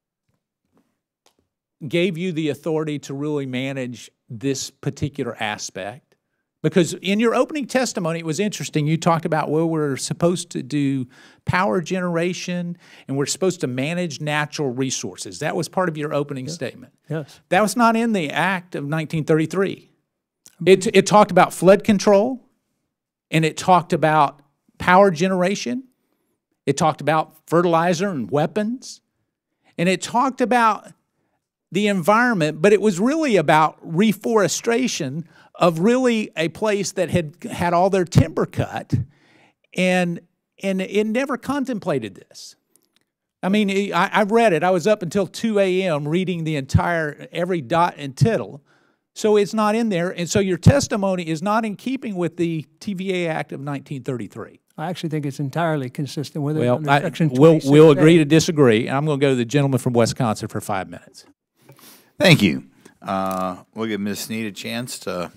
A: gave you the authority to really manage this particular aspect? Because in your opening testimony, it was interesting. You talked about, well, we're supposed to do power generation and we're supposed to manage natural resources. That was part of your opening statement.
C: Yes.
A: That was not in the Act of nineteen thirty-three. It, it talked about flood control, and it talked about power generation. It talked about fertilizer and weapons, and it talked about the environment, but it was really about reforestation of really a place that had had all their timber cut, and and it never contemplated this. I mean, I, I read it. I was up until two A M reading the entire, every dot and tittle, so it's not in there, and so your testimony is not in keeping with the T V A Act of nineteen thirty-three.
C: I actually think it's entirely consistent with it
A: Well,
C: under
A: I,
C: Section
A: we'll,
C: twenty-six A.
A: we'll agree to disagree, and I'm going to go to the gentleman from Wisconsin for five minutes.
I: Thank you. Uh, we'll give Miz Snead a chance to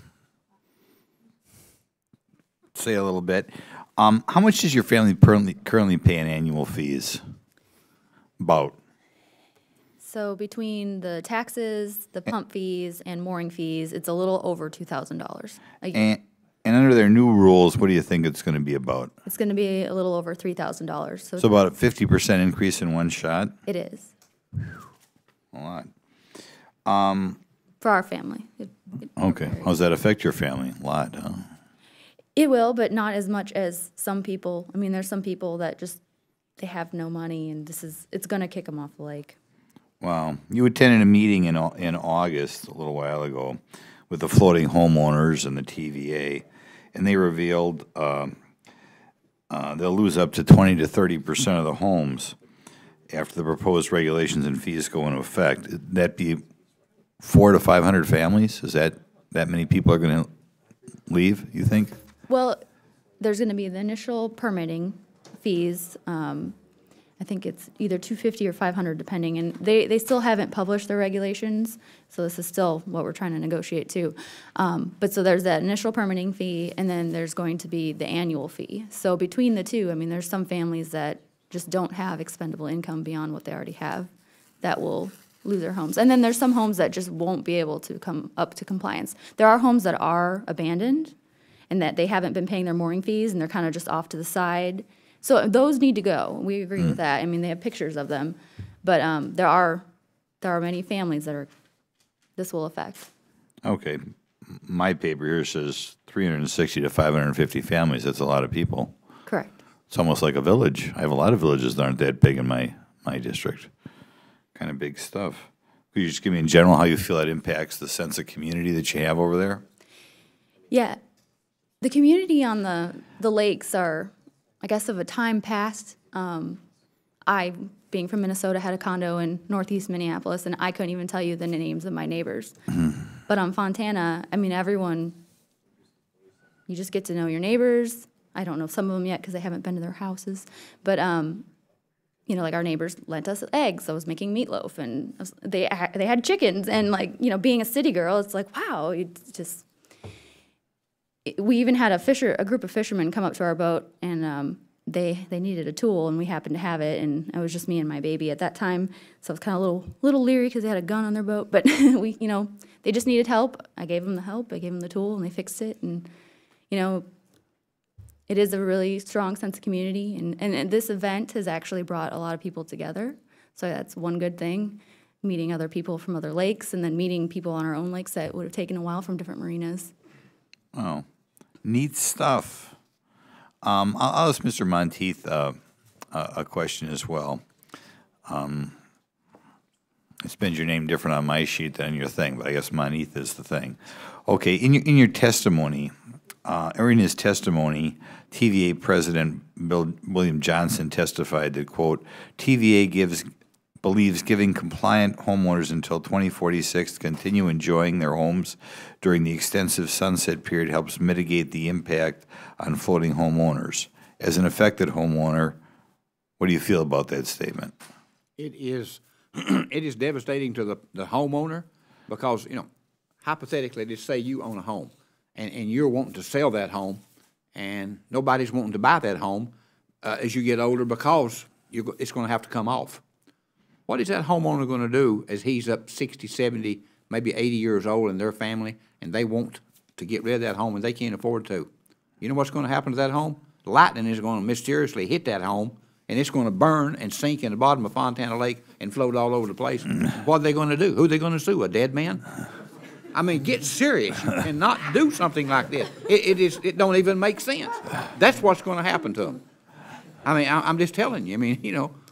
I: say a little bit. Um, how much does your family currently, currently pay in annual fees? About?
D: So between the taxes, the pump fees, and mooring fees, it's a little over two thousand dollars a year.
I: And, and under their new rules, what do you think it's going to be about?
D: It's going to be a little over three thousand dollars. So
I: So about a fifty percent increase in one shot?
D: it is
I: A lot.
D: for our family. It, it,
I: Okay. How does that affect your family? A lot, huh?
D: it will, but not as much as some people. I mean, there's some people that just, they have no money, and this is, it's going to kick them off the lake.
I: Wow. You attended a meeting in, Au- in August, a little while ago, with the floating homeowners and the T V A, and they revealed um, uh, they'll lose up to twenty to thirty percent of the homes after the proposed regulations and fees go into effect. Would that be four to five hundred families? Is that, that many people are going to leave, you think?
D: Well, there's going to be the initial permitting fees. Um, I think it's either two fifty or five hundred, depending, and they, they still haven't published their regulations, so this is still what we're trying to negotiate too. Um, but so there's that initial permitting fee, and then there's going to be the annual fee. So between the two, I mean, there's some families that just don't have expendable income beyond what they already have that will lose their homes. And then there's some homes that just won't be able to come up to compliance. There are homes that are abandoned and that they haven't been paying their mooring fees, and they're kind of just off to the side. So those need to go. We agree with that. I mean, they have pictures of them, but um, there are there are many families that are this will affect.
I: Okay. My paper here says three hundred sixty to five hundred fifty families. That's a lot of people.
D: Correct.
I: It's almost like a village. I have a lot of villages that aren't that big in my, my district. Kind of big stuff. Could you just give me in general how you feel that impacts the sense of community that you have over there?
D: Yeah, the community on the the lakes are, I guess, of a time past. Um, I, being from Minnesota, had a condo in northeast Minneapolis, and I couldn't even tell you the names of my neighbors. Mm-hmm. But on Fontana, I mean, everyone, you just get to know your neighbors. I don't know some of them yet because I haven't been to their houses. But, um, you know, like our neighbors lent us eggs. I was making meatloaf, and I was, they, they had chickens. And, like, you know, being a city girl, it's like, wow, it's just... We even had a fisher, a group of fishermen come up to our boat, and um, they they needed a tool, and we happened to have it, and it was just me and my baby at that time, so I was kind of a little little leery because they had a gun on their boat, but we, you know, they just needed help. I gave them the help, I gave them the tool, and they fixed it, and you know, it is a really strong sense of community, and and, and this event has actually brought a lot of people together, so that's one good thing. Meeting other people from other lakes, and then meeting people on our own lakes that would have taken a while from different marinas.
I: Oh, neat stuff. Um, I'll, I'll ask Mister Monteith uh, a, a question as well. Um, it spells your name different on my sheet than your thing, but I guess Monteith is the thing. Okay, in your in your testimony, uh, or in his testimony, T V A President Bill William Johnson testified that, quote, T V A gives believes giving compliant homeowners until twenty forty-six to continue enjoying their homes during the extensive sunset period helps mitigate the impact on floating homeowners. As an affected homeowner, what do you feel about that statement?
E: It is, it is devastating to the, the homeowner because, you know, hypothetically, just say you own a home and, and you're wanting to sell that home and nobody's wanting to buy that home uh, as you get older because you're, it's going to have to come off. What is that homeowner going to do as he's up sixty, seventy, maybe eighty years old in their family, and they want to get rid of that home and they can't afford to? You know what's going to happen to that home? Lightning is going to mysteriously hit that home, and it's going to burn and sink in the bottom of Fontana Lake and float all over the place. What are they going to do? Who are they going to sue? A dead man? I mean, get serious and not do something like this. It, it, is, it don't even make sense. That's what's going to happen to them. I mean, I, I'm just telling you. I mean, you know.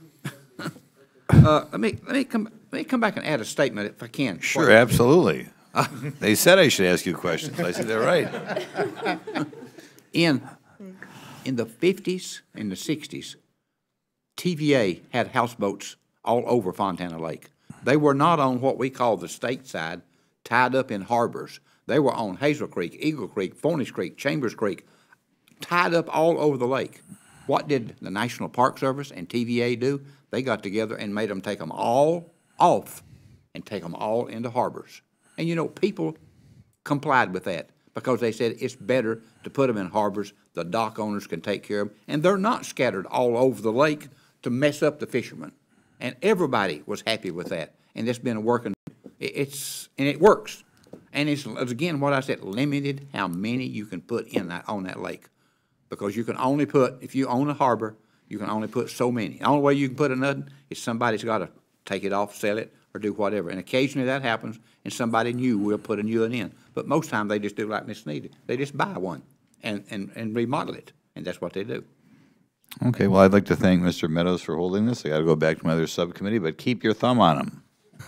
E: Uh, let me let me come let me come back and add a statement if I can.
I: Sure, absolutely. Uh, they said I should ask you questions. I said they're right.
E: In in the fifties and the sixties, T V A had houseboats all over Fontana Lake. They were not on what we call the state side, tied up in harbors. They were on Hazel Creek, Eagle Creek, Forney Creek, Chambers Creek, tied up all over the lake. What did the National Park Service and T V A do? They got together and made them take them all off and take them all into harbors. And, you know, people complied with that because they said it's better to put them in harbors. The dock owners can take care of them. And they're not scattered all over the lake to mess up the fishermen. And everybody was happy with that. And it's been working. It's, and it works. And it's, it's again, what I said, limited how many you can put in that, on that lake. Because you can only put, if you own a harbor, you can only put so many. The only way you can put another is somebody's got to take it off, sell it, or do whatever. And occasionally that happens, and somebody new will put a new one in. But most times they just do like Miss Sneed. They just buy one and, and, and remodel it, and that's what they do.
I: Okay, well, I'd like to thank Mister Meadows for holding this. I got to go back to my other subcommittee, but keep your thumb on him.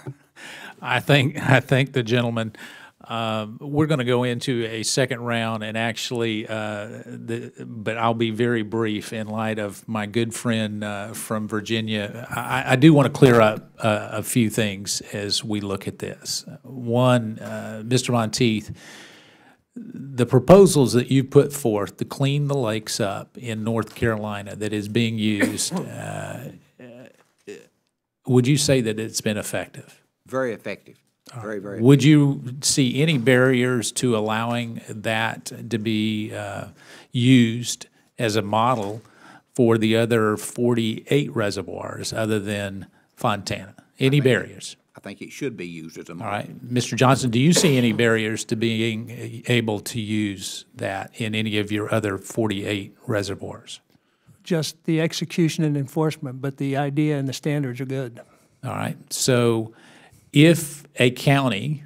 A: I think, I think the gentleman, um, we're going to go into a second round and actually, uh, the, but I'll be very brief in light of my good friend uh, from Virginia. I, I do want to clear up uh, a few things as we look at this. One, uh, Mister Monteith, the proposals that you put forth to clean the lakes up in North Carolina that is being used, uh, would you say that it's been effective?
E: Very effective. Very, very.
A: Would you see any barriers to allowing that to be uh, used as a model for the other forty-eight reservoirs other than Fontana? Any barriers?
E: I think it should be used as a model.
A: All right. Mister Johnson, do you see any barriers to being able to use that in any of your other forty-eight reservoirs?
C: Just the execution and enforcement, but the idea and the standards are good.
A: All right. So if a county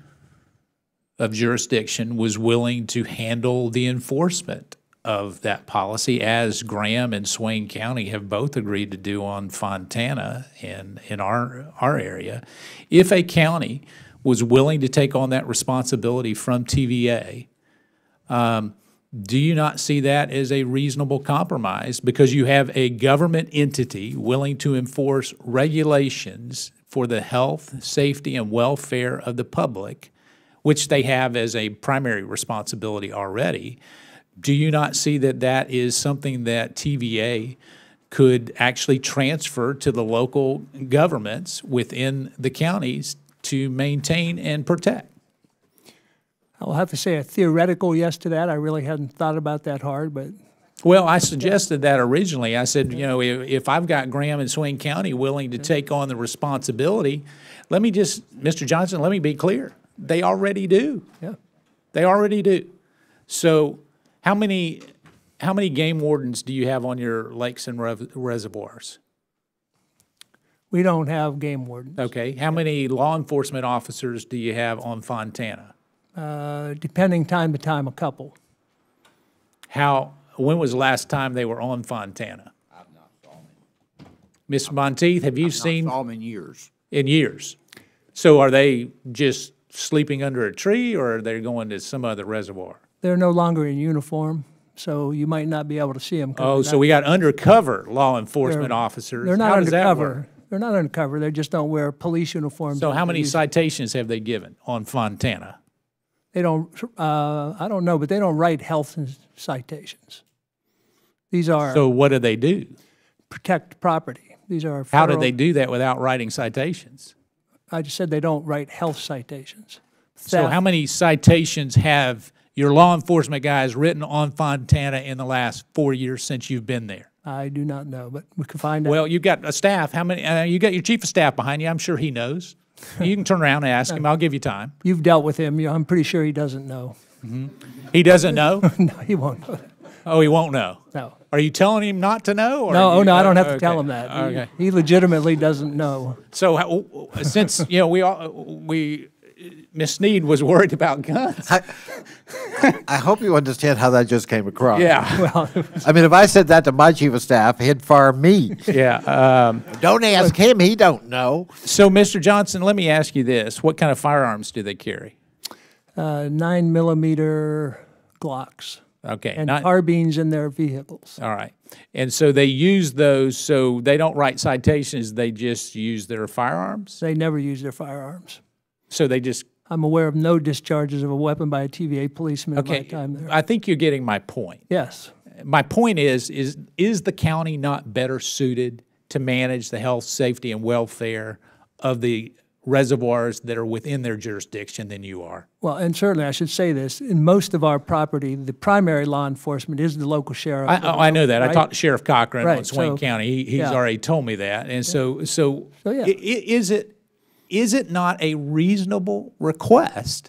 A: of jurisdiction was willing to handle the enforcement of that policy, as Graham and Swain County have both agreed to do on Fontana and in our, our area, if a county was willing to take on that responsibility from T V A, um, do you not see that as a reasonable compromise? Because you have a government entity willing to enforce regulations for the health, safety, and welfare of the public, which they have as a primary responsibility already. Do you not see that that is something that T V A could actually transfer to the local governments within the counties to maintain and protect?
C: I'll have to say a theoretical yes to that. I really hadn't thought about that hard, but
A: Well, I suggested that originally. I said, you know, if, if I've got Graham and Swain County willing to take on the responsibility, let me just, Mister Johnson, let me be clear. They already do.
C: yeah.
A: They already do. So how many, how many game wardens do you have on your lakes and rev- reservoirs?
C: We don't have game wardens.
A: Okay. How many law enforcement officers do you have on Fontana?
C: Uh, depending time to time, a couple.
A: How, when was the last time they were on Fontana?
E: I've not saw them.
A: Miz Monteith, have you
E: I've
A: seen?
E: not saw them in years.
A: In years. So are they just sleeping under a tree, or are they going to some other reservoir?
C: They're no longer in uniform, so you might not be able to see them.
A: Oh, so we got undercover law enforcement
C: They're-
A: officers.
C: They're not
A: How does that
C: undercover.
A: work?
C: They're not undercover. They just don't wear police uniforms.
A: So how many
C: Use-
A: citations have they given on Fontana?
C: They don't, uh, I don't know, but they don't write health citations. These are
A: So what do they do?
C: protect property. These are
A: How did
C: federal-
A: they do that without writing citations?
C: I just said they don't write health citations.
A: So
C: Theft.
A: how many citations have your law enforcement guys written on Fontana in the last four years since you've been there?
C: I do not know, but we can find out.
A: Well, you've got a staff. How many? Uh, you got your chief of staff behind you. I'm sure he knows. You can turn around and ask him. I'll give you time.
C: You've dealt with him. You- I'm pretty sure he doesn't know.
A: He doesn't know?
C: No, he won't know that.
A: Oh, he won't know.
C: No.
A: Are you telling him not to know? Or
C: No,
A: you-
C: oh, no, I don't have to
A: okay.
C: tell him that. He-
A: Okay.
C: He legitimately doesn't know.
A: So how- since, you know, we all, we, Miss Sneed was worried about guns.
B: I, I hope you understand how that just came across.
A: Yeah,
C: Well,
B: I mean, if I said that to my chief of staff, he'd fire me.
A: yeah. Um,
B: Don't ask him, he don't know.
A: so, Mister Johnson, let me ask you this. What kind of firearms do they carry?
C: uh, nine millimeter Glocks
A: Okay.
C: and
A: not-
C: carbines in their vehicles.
A: all right. And so they use those, so they don't write citations, they just use their firearms?
C: They never use their firearms.
A: So they just,
C: I'm aware of no discharges of a weapon by a T V A policeman in my
A: okay.
C: time there.
A: I think you're getting my point.
C: Yes.
A: My point is, is, is the county not better suited to manage the health, safety, and welfare of the reservoirs that are within their jurisdiction than you are?
C: Well, and certainly I should say this, in most of our property, the primary law enforcement is the local sheriff.
A: I, oh, I know that. I
C: right?
A: talked to Sheriff Cochran on
C: Right,
A: Swain
C: so-
A: County. He, he's
C: yeah.
A: already told me that. And so, so,
C: So, yeah.
A: i- i- is it, is it not a reasonable request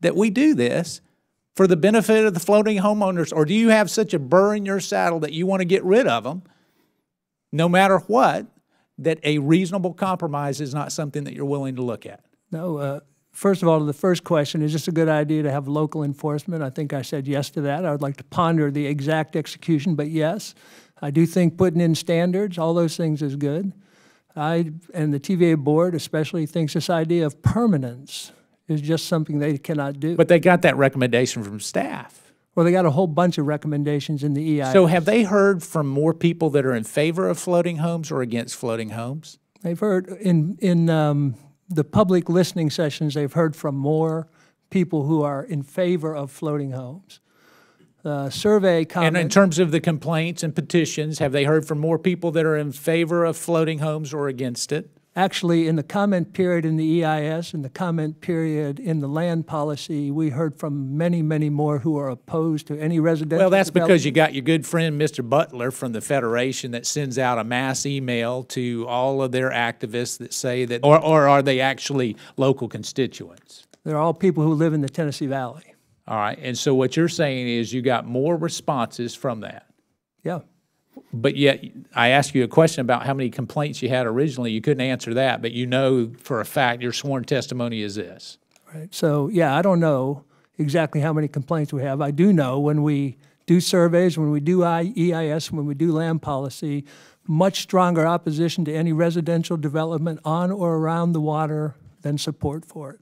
A: that we do this for the benefit of the floating homeowners? Or do you have such a burr in your saddle that you want to get rid of them, no matter what, that a reasonable compromise is not something that you're willing to look at?
C: No, uh, first of all, to the first question, is this a good idea to have local enforcement? I think I said yes to that. I would like to ponder the exact execution, but yes. I do think putting in standards, all those things is good. I, and the T V A board especially, thinks this idea of permanence is just something they cannot do.
A: But they got that recommendation from staff.
C: Well, they got a whole bunch of recommendations in the E I S.
A: So have they heard from more people that are in favor of floating homes or against floating homes?
C: They've heard in, in um, the public listening sessions, they've heard from more people who are in favor of floating homes. Uh, survey comments.
A: And in terms of the complaints and petitions, have they heard from more people that are in favor of floating homes or against it?
C: Actually, in the comment period in the E I S and the comment period in the land policy, we heard from many, many more who are opposed to any residential
A: Well, that's because you
C: development.
A: got your good friend, Mister Butler from the Federation, that sends out a mass email to all of their activists that say that, or, or are they actually local constituents?
C: They're all people who live in the Tennessee Valley.
A: All right, and so what you're saying is you got more responses from that.
C: Yeah.
A: But yet, I asked you a question about how many complaints you had originally. You couldn't answer that, but you know for a fact your sworn testimony is this.
C: Right. So, yeah, I don't know exactly how many complaints we have. I do know when we do surveys, when we do E I S, when we do land policy, much stronger opposition to any residential development on or around the water than support for it.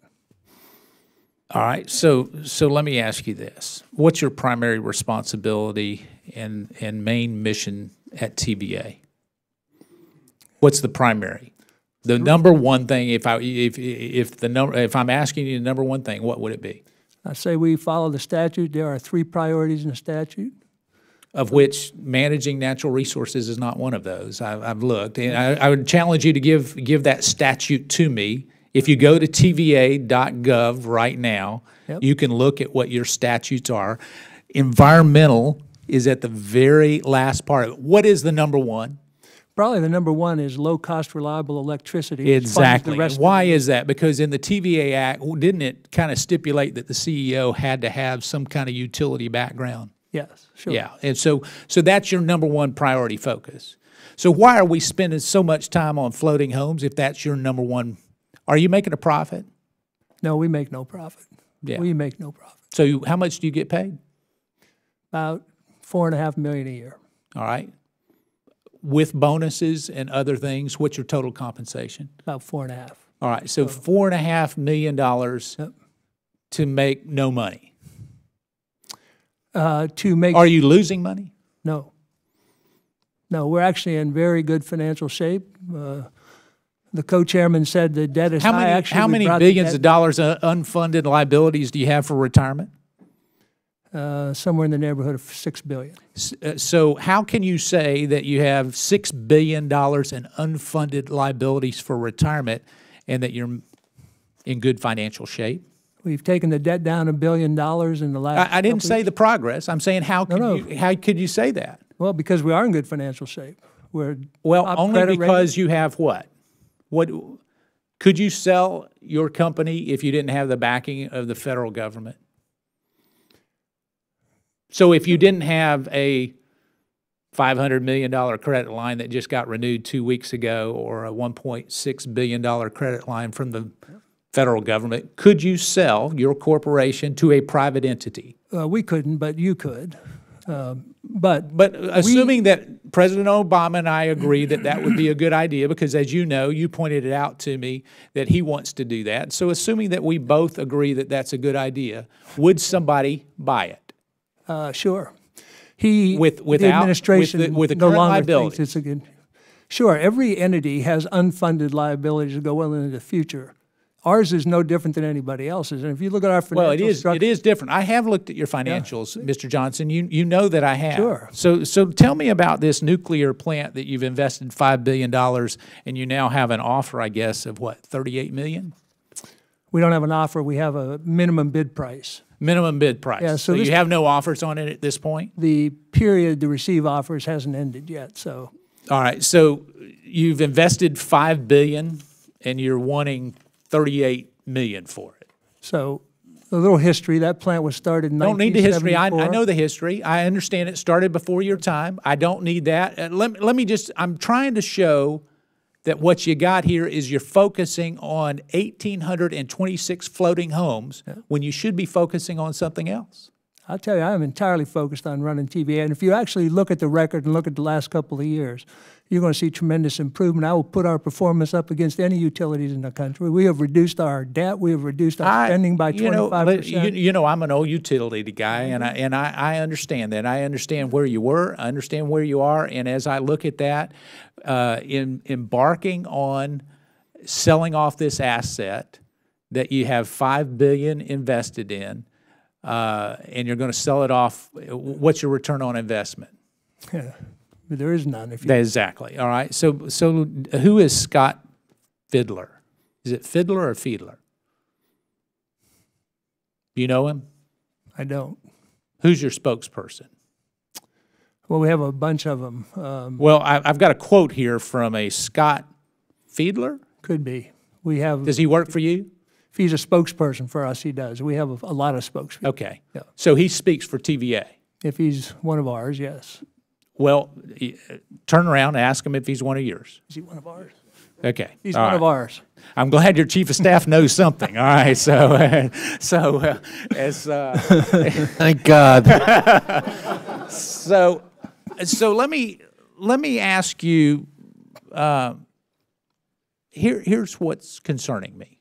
A: All right, so so let me ask you this. What's your primary responsibility and, and main mission at T V A? What's the primary? The number one thing, if I if if the number if I'm asking you the number one thing, what would it be?
C: I say we follow the statute. There are three priorities in the statute.
A: Of which managing natural resources is not one of those. I, I've looked, and I, I would challenge you to give give that statute to me. If you go to T V A dot gov right now, yep, you can look at what your statutes are. Environmental is at the very last part of it. What is the number one?
C: Probably the number one is low-cost, reliable electricity.
A: Exactly. Why is that? Because in the T V A Act, didn't it kind of stipulate that the C E O had to have some kind of utility background?
C: Yes, sure.
A: Yeah, and so so that's your number one priority focus. So why are we spending so much time on floating homes if that's your number one? Are you making a profit?
C: No, we make no profit.
A: Yeah.
C: We make no profit.
A: So you, how much do you get paid?
C: About four and a half million a year.
A: All right. With bonuses and other things, what's your total compensation?
C: About four and a half.
A: All right, so four and a half million dollars
C: Yep.
A: to make no money.
C: Uh, to make
A: Are you losing money?
C: no, no, we're actually in very good financial shape. Uh, the co-chairman said the debt is
A: How
C: high.
A: many,
C: Actually,
A: how
C: we
A: many
C: brought the
A: billions
C: debt-
A: of dollars of unfunded liabilities do you have for retirement?
C: Uh, somewhere in the neighborhood of six billion.
A: S- uh, So how can you say that you have six billion dollars in unfunded liabilities for retirement and that you're in good financial shape?
C: We've taken the debt down a billion dollars in the last.
A: I, I didn't
C: couple
A: say
C: years.
A: the progress. I'm saying how could
C: no.
A: you how could you say that?
C: Well, because we are in good financial shape. We're
A: Well,
C: top
A: only
C: credit rating.
A: because you have what? What could you sell your company if you didn't have the backing of the federal government? So if you didn't have a five hundred million dollars credit line that just got renewed two weeks ago or a one point six billion dollars credit line from the federal government, could you sell your corporation to a private entity?
C: Uh, we couldn't, but you could. Um, but
A: But assuming that President Obama and I agree that that would be a good idea, because as you know, you pointed it out to me that he wants to do that. So assuming that we both agree that that's a good idea, would somebody buy it?
C: uh, sure, he
A: With-
C: the
A: without-
C: administration
A: with the- with the
C: no
A: current
C: longer
A: liabilities.
C: thinks it's a good. Sure, every entity has unfunded liabilities that go well into the future. Ours is no different than anybody else's. And if you look at our financial
A: Well, it is,
C: structure,
A: it is different. I have looked at your financials, Mister Johnson. You, you know that I have.
C: Sure.
A: So, so tell me about this nuclear plant that you've invested five billion dollars and you now have an offer, I guess, of what, thirty-eight million dollars?
C: we don't have an offer. We have a minimum bid price.
A: Minimum bid price.
C: Yeah,
A: So
C: so this-
A: you have no offers on it at this point?
C: The period to receive offers hasn't ended yet. So
A: All right, so you've invested five billion dollars and you're wanting thirty-eight million dollars for it.
C: So A little history, that plant was started in
A: Don't need the
C: nineteen
A: history. I,
C: seventy-four.
A: I know the history. I understand it started before your time. I don't need that. Uh, let, let me just, I'm trying to show that what you got here is you're focusing on one thousand eight hundred twenty-six floating homes when you should be focusing on something else.
C: I'll tell you, I'm entirely focused on running T V A. And if you actually look at the record and look at the last couple of years, you're going to see tremendous improvement. I will put our performance up against any utilities in the country. We have reduced our debt. We have reduced our
A: I-
C: spending by
A: you know,
C: twenty-five
A: but
C: percent.
A: You, you know, I'm an old utility guy, and I and I, I understand that. I understand where you were. I understand where you are. And as I look at that, uh, in embarking on selling off this asset that you have five billion dollars invested in, uh, and you're going to sell it off, what's your return on investment?
C: Yeah, but there is none. If you,
A: Exactly. All right. So, so who is Scott Fiddler? Is it Fiddler or Fiedler? Do you know him?
C: I don't.
A: Who's your spokesperson?
C: Well, we have a bunch of them. Um,
A: Well, I, I've got a quote here from a Scott Fiedler.
C: could be. We have.
A: Does he work for you?
C: If he's a spokesperson for us, he does. We have a, a lot of spokespeople.
A: Okay.
C: Yeah.
A: So he speaks for T V A.
C: If he's one of ours, yes.
A: Well, y- turn around and ask him if he's one of yours.
C: Is he one of ours?
A: Okay.
C: He's
A: All
C: one of
A: right.
C: ours.
A: I'm glad your chief of staff knows something. All right. So, uh, so uh, as uh,
B: Thank God.
A: so, so let me let me ask you. Uh, here, here's what's concerning me.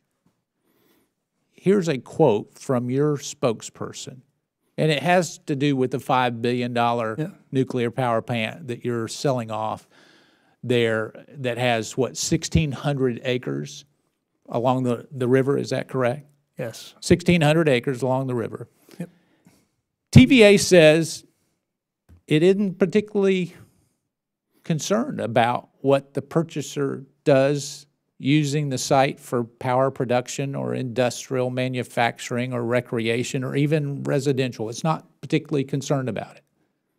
A: Here's a quote from your spokesperson, and it has to do with the five billion dollar
C: Yeah.
A: nuclear power plant that you're selling off there that has, what, sixteen hundred acres along the, the river, is that correct?
C: Yes.
A: sixteen hundred acres along the river.
C: Yep.
A: T V A says it isn't particularly concerned about what the purchaser does using the site for power production or industrial manufacturing or recreation or even residential. It's not particularly concerned about it.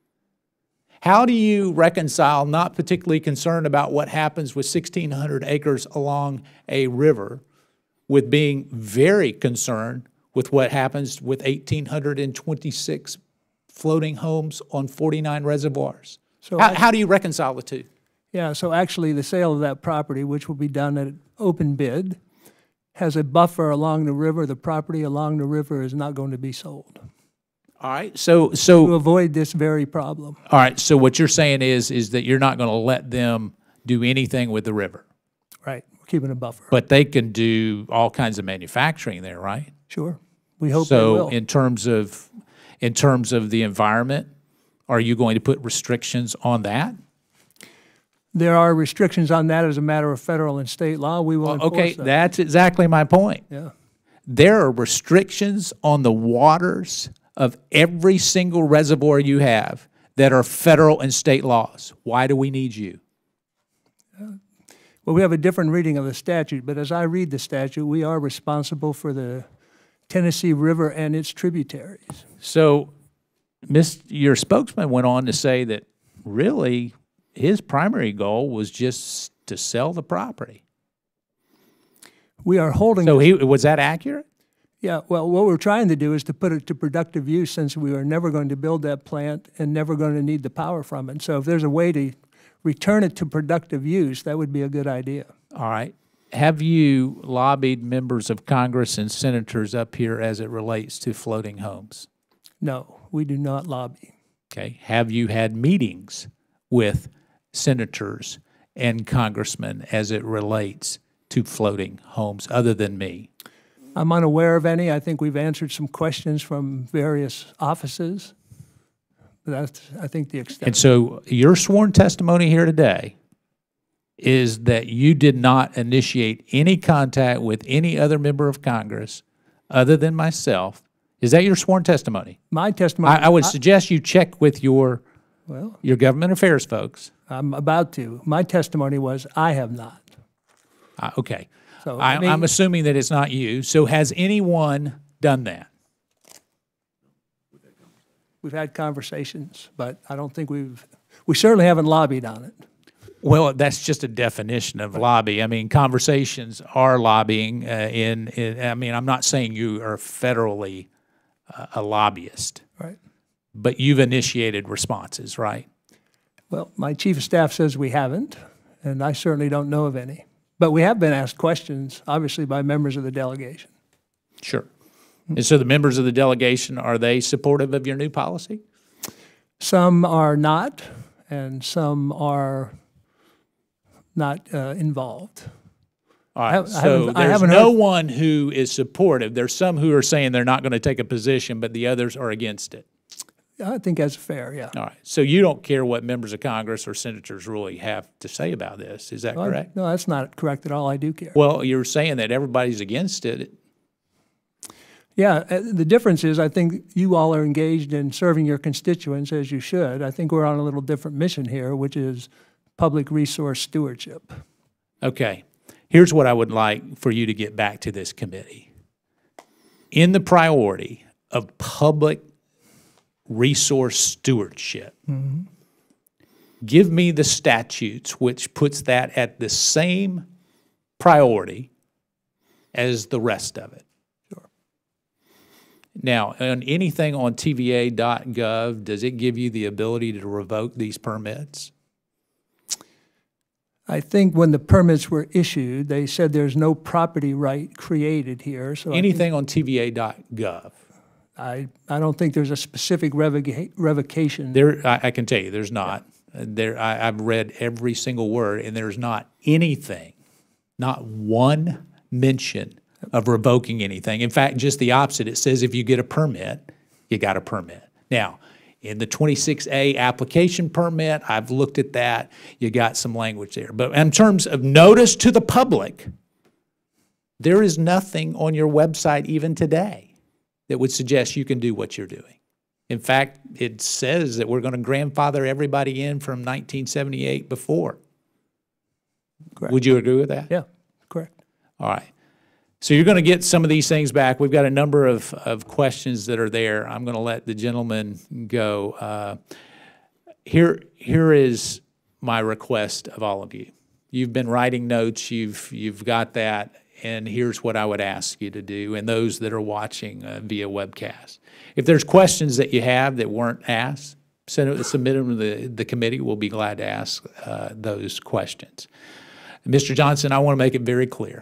A: How do you reconcile not particularly concerned about what happens with sixteen hundred acres along a river with being very concerned with what happens with one thousand eight hundred twenty-six floating homes on forty-nine reservoirs?
C: So
A: How,
C: I-
A: how do you reconcile the two?
C: Yeah, so actually the sale of that property, which will be done at open bid, has a buffer along the river. The property along the river is not going to be sold
A: All right, so,
C: to
A: so,
C: avoid this very problem.
A: all right, so what you're saying is, is that you're not going to let them do anything with the river,
C: Right, we're keeping a buffer.
A: but they can do all kinds of manufacturing there, right?
C: Sure, we hope they
A: So
C: will.
A: in terms of, in terms of the environment, are you going to put restrictions on that?
C: There are restrictions on that as a matter of federal and state law. We will enforce
A: Okay,
C: them.
A: that's exactly my point.
C: Yeah,
A: There are restrictions on the waters of every single reservoir you have that are federal and state laws. Why do we need you?
C: well, we have a different reading of the statute, but as I read the statute, we are responsible for the Tennessee River and its tributaries.
A: So, Miss, your spokesman went on to say that really his primary goal was just to sell the property.
C: We are holding.
A: So
C: this-
A: he, was that accurate?
C: Yeah, well, what we're trying to do is to put it to productive use, since we are never going to build that plant and never going to need the power from it. So if there's a way to return it to productive use, that would be a good idea.
A: All right. Have you lobbied members of Congress and senators up here as it relates to floating homes?
C: No, we do not lobby.
A: Okay. Have you had meetings with senators and congressmen as it relates to floating homes, other than me?
C: I'm unaware of any. I think we've answered some questions from various offices. But that's, I think, the extent.
A: And so your sworn testimony here today is that you did not initiate any contact with any other member of Congress other than myself. Is that your sworn testimony?
C: My testimony.
A: I, I would suggest you check with your,
C: Well,
A: your government affairs folks.
C: I'm about to. My testimony was, I have not.
A: Uh, okay.
C: So,
A: I,
C: I mean-
A: I'm assuming that it's not you. So has anyone done that?
C: We've had conversations, but I don't think we've, we certainly haven't lobbied on it.
A: Well, that's just a definition of lobby. I mean, conversations are lobbying. Uh, in, in, I mean, I'm not saying you are federally uh, a lobbyist,
C: Right.
A: but you've initiated responses, right?
C: Well, my chief of staff says we haven't, and I certainly don't know of any. But we have been asked questions, obviously, by members of the delegation.
A: Sure. And so the members of the delegation, are they supportive of your new policy?
C: Some are not, and some are not uh, involved.
A: All right,
C: I haven't-
A: so
C: I
A: there's
C: haven't
A: no
C: heard-
A: one who is supportive. There's some who are saying they're not going to take a position, but the others are against it.
C: I think that's fair, yeah.
A: All right, so you don't care what members of Congress or senators really have to say about this, is that
C: No, I-
A: correct?
C: No, that's not correct at all. I do care.
A: Well, you're saying that everybody's against it.
C: Yeah, uh, the difference is I think you all are engaged in serving your constituents as you should. I think we're on a little different mission here, which is public resource stewardship.
A: Okay, here's what I would like for you to get back to this committee. In the priority of public resource stewardship, mm-hmm. give me the statutes which puts that at the same priority as the rest of it.
C: Sure.
A: Now, on anything on T V A dot gov, does it give you the ability to revoke these permits?
C: I think when the permits were issued, they said there's no property right created here. So
A: Anything on T V A dot gov?
C: I, I don't think there's a specific revoca revocation.
A: There, I, I can tell you, there's not. Yeah. There, I, I've read every single word, and there's not anything, not one mention of revoking anything. In fact, just the opposite. It says if you get a permit, you got a permit. Now, in the twenty-six A application permit, I've looked at that. You got some language there. But in terms of notice to the public, there is nothing on your website even today that would suggest you can do what you're doing. In fact, it says that we're going to grandfather everybody in from nineteen seventy-eight before.
C: Correct.
A: Would you agree with that?
C: Yeah, correct.
A: All right. So you're going to get some of these things back. We've got a number of, of questions that are there. I'm going to let the gentleman go. Uh, here, here is my request of all of you. You've been writing notes. You've, you've got that. And here's what I would ask you to do, and those that are watching uh, via webcast. If there's questions that you have that weren't asked, send it, submit them to the, the committee. We'll be glad to ask uh, those questions. Mister Johnson, I want to make it very clear.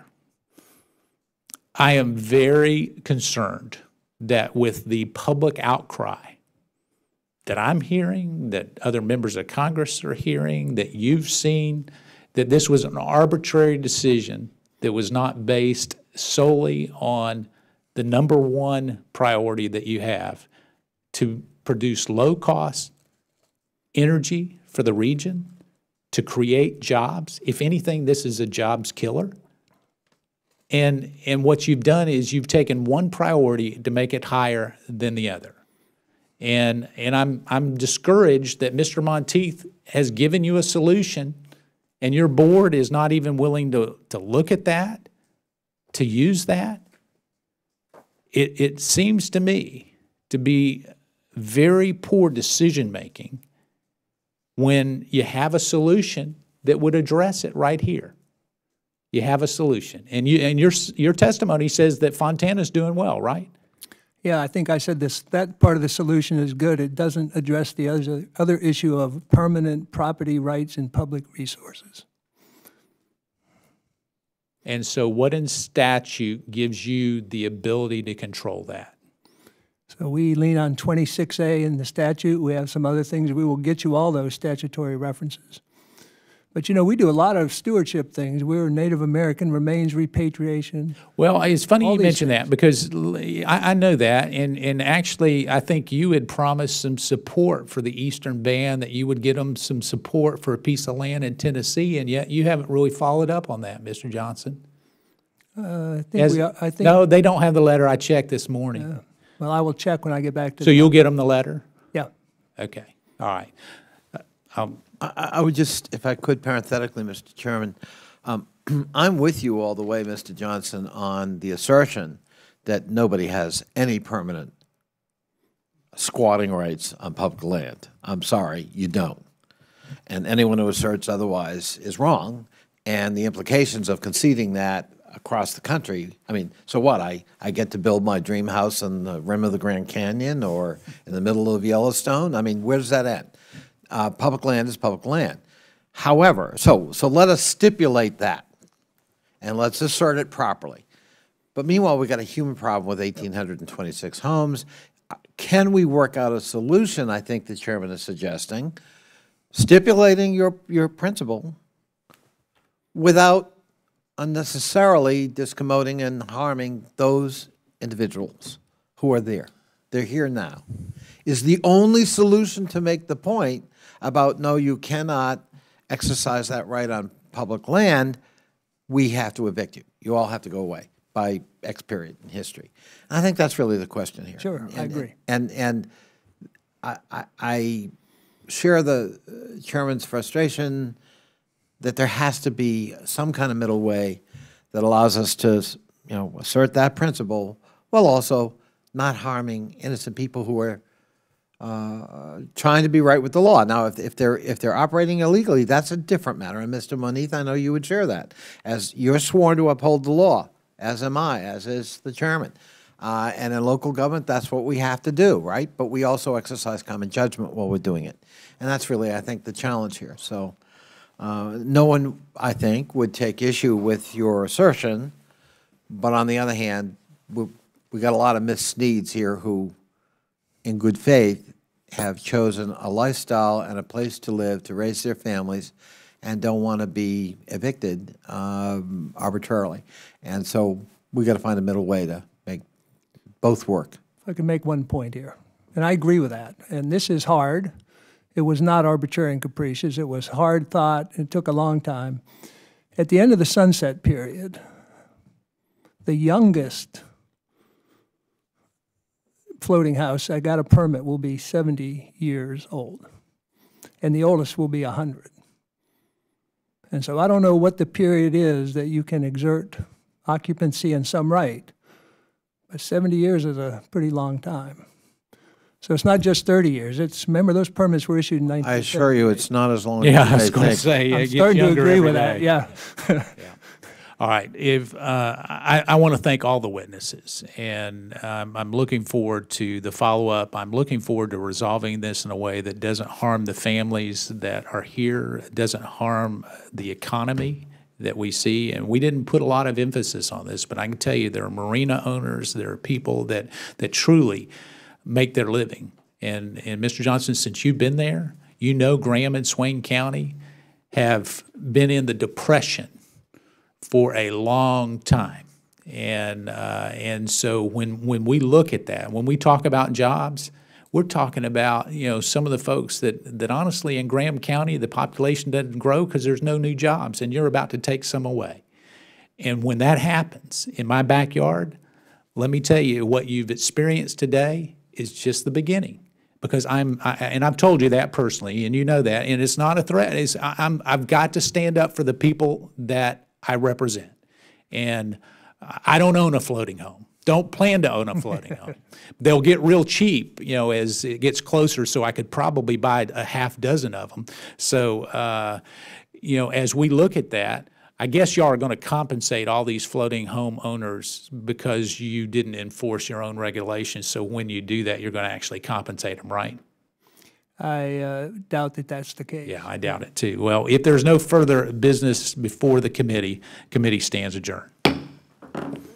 A: I am very concerned that with the public outcry that I'm hearing, that other members of Congress are hearing, that you've seen, that this was an arbitrary decision that was not based solely on the number one priority that you have to produce low-cost energy for the region, to create jobs. If anything, this is a jobs killer. And, and what you've done is you've taken one priority to make it higher than the other. And, and I'm, I'm discouraged that Mister Monteith has given you a solution and your board is not even willing to, to look at that, to use that. It, it seems to me to be very poor decision-making when you have a solution that would address it right here. You have a solution. And, you, and your, your testimony says that Fontana's doing well, right?
C: Yeah, I think I said this, that part of the solution is good. It doesn't address the other, other issue of permanent property rights in public resources.
A: And so what in statute gives you the ability to control that?
C: So we lean on twenty-six A in the statute. We have some other things. We will get you all those statutory references. But, you know, we do a lot of stewardship things. We're Native American remains repatriation.
A: Well, it's funny
C: All
A: you
C: these
A: mention
C: things.
A: that because I, I know that. And, and actually, I think you had promised some support for the Eastern Band, that you would get them some support for a piece of land in Tennessee, and yet you haven't really followed up on that, Mister Johnson.
C: Uh, I think
A: As-
C: we are, I think.
A: no, they don't have the letter. I checked this morning.
C: Uh, well, I will check when I get back to.
A: So
C: the,
A: you'll get them the letter?
C: Yeah.
A: Okay. All right. Uh, um,
B: I, I would just, if I could parenthetically, Mister Chairman, um, I'm with you all the way, Mister Johnson, on the assertion that nobody has any permanent squatting rights on public land. I'm sorry, you don't. And anyone who asserts otherwise is wrong. And the implications of conceding that across the country, I mean, so what? I, I get to build my dream house on the rim of the Grand Canyon or in the middle of Yellowstone? I mean, where does that end? Uh, public land is public land. However, so, so let us stipulate that, and let's assert it properly. But meanwhile, we've got a human problem with one thousand eight hundred twenty-six homes. Can we work out a solution, I think the chairman is suggesting, stipulating your, your principle without unnecessarily discommoding and harming those individuals who are there? They're here now. Is the only solution to make the point about, no, you cannot exercise that right on public land, we have to evict you. You all have to go away by X period in history. And I think that's really the question here.
C: Sure,
B: and,
C: I agree.
B: And, and I, I, I share the uh, chairman's frustration that there has to be some kind of middle way that allows us to, you know, assert that principle while also not harming innocent people who are uh, trying to be right with the law. Now, if, if they're if they're operating illegally, that's a different matter. And Mister Monteith, I know you would share that, as you're sworn to uphold the law, as am I, as is the chairman. Uh, and in local government, that's what we have to do, right? But we also exercise common judgment while we're doing it, and that's really, I think, the challenge here. So. Uh, no one, I think, would take issue with your assertion, but on the other hand, we we got a lot of Miss Sneeds here who, in good faith, have chosen a lifestyle and a place to live, to raise their families, and don't want to be evicted um, arbitrarily. And so we got to find a middle way to make both work.
C: If I can make one point here, and I agree with that, and this is hard. It was not arbitrary and capricious. It was hard thought. It took a long time. At the end of the sunset period, the youngest floating house I got a permit will be seventy years old, and the oldest will be one hundred. And so I don't know what the period is that you can exert occupancy in some right, but seventy years is a pretty long time. So it's not just thirty years. It's, remember, those permits were issued in nineteen fifty.
B: I assure you it's not as long as
A: Yeah,
B: you
A: I was
B: may
A: going to
B: think.
A: say,
C: I'm
A: it gets
C: starting to
A: younger
C: agree
A: every
C: with that,
A: day.
C: yeah.
A: Yeah. All right. If uh, I, I want to thank all the witnesses, and um, I'm looking forward to the follow-up. I'm looking forward to resolving this in a way that doesn't harm the families that are here, doesn't harm the economy that we see. And we didn't put a lot of emphasis on this, but I can tell you there are marina owners, there are people that, that truly make their living. And, and Mister Johnson, since you've been there, you know Graham and Swain County have been in the Depression for a long time. And, uh, and so when, when we look at that, when we talk about jobs, we're talking about, you know, some of the folks that, that honestly in Graham County, the population doesn't grow because there's no new jobs, and you're about to take some away. And when that happens in my backyard, let me tell you, what you've experienced today is just the beginning. Because I'm, I, and I've told you that personally, and you know that, and it's not a threat. It's, I, I'm, I've got to stand up for the people that I represent. And I don't own a floating home. Don't plan to own a floating home. They'll get real cheap, you know, as it gets closer, so I could probably buy a half dozen of them. So, uh, you know, as we look at that, I guess y'all are going to compensate all these floating home owners because you didn't enforce your own regulations. So when you do that, you're going to actually compensate them, right?
C: I uh, doubt that that's the case.
A: Yeah, I doubt it too. Well, if there's no further business before the committee, committee stands adjourned.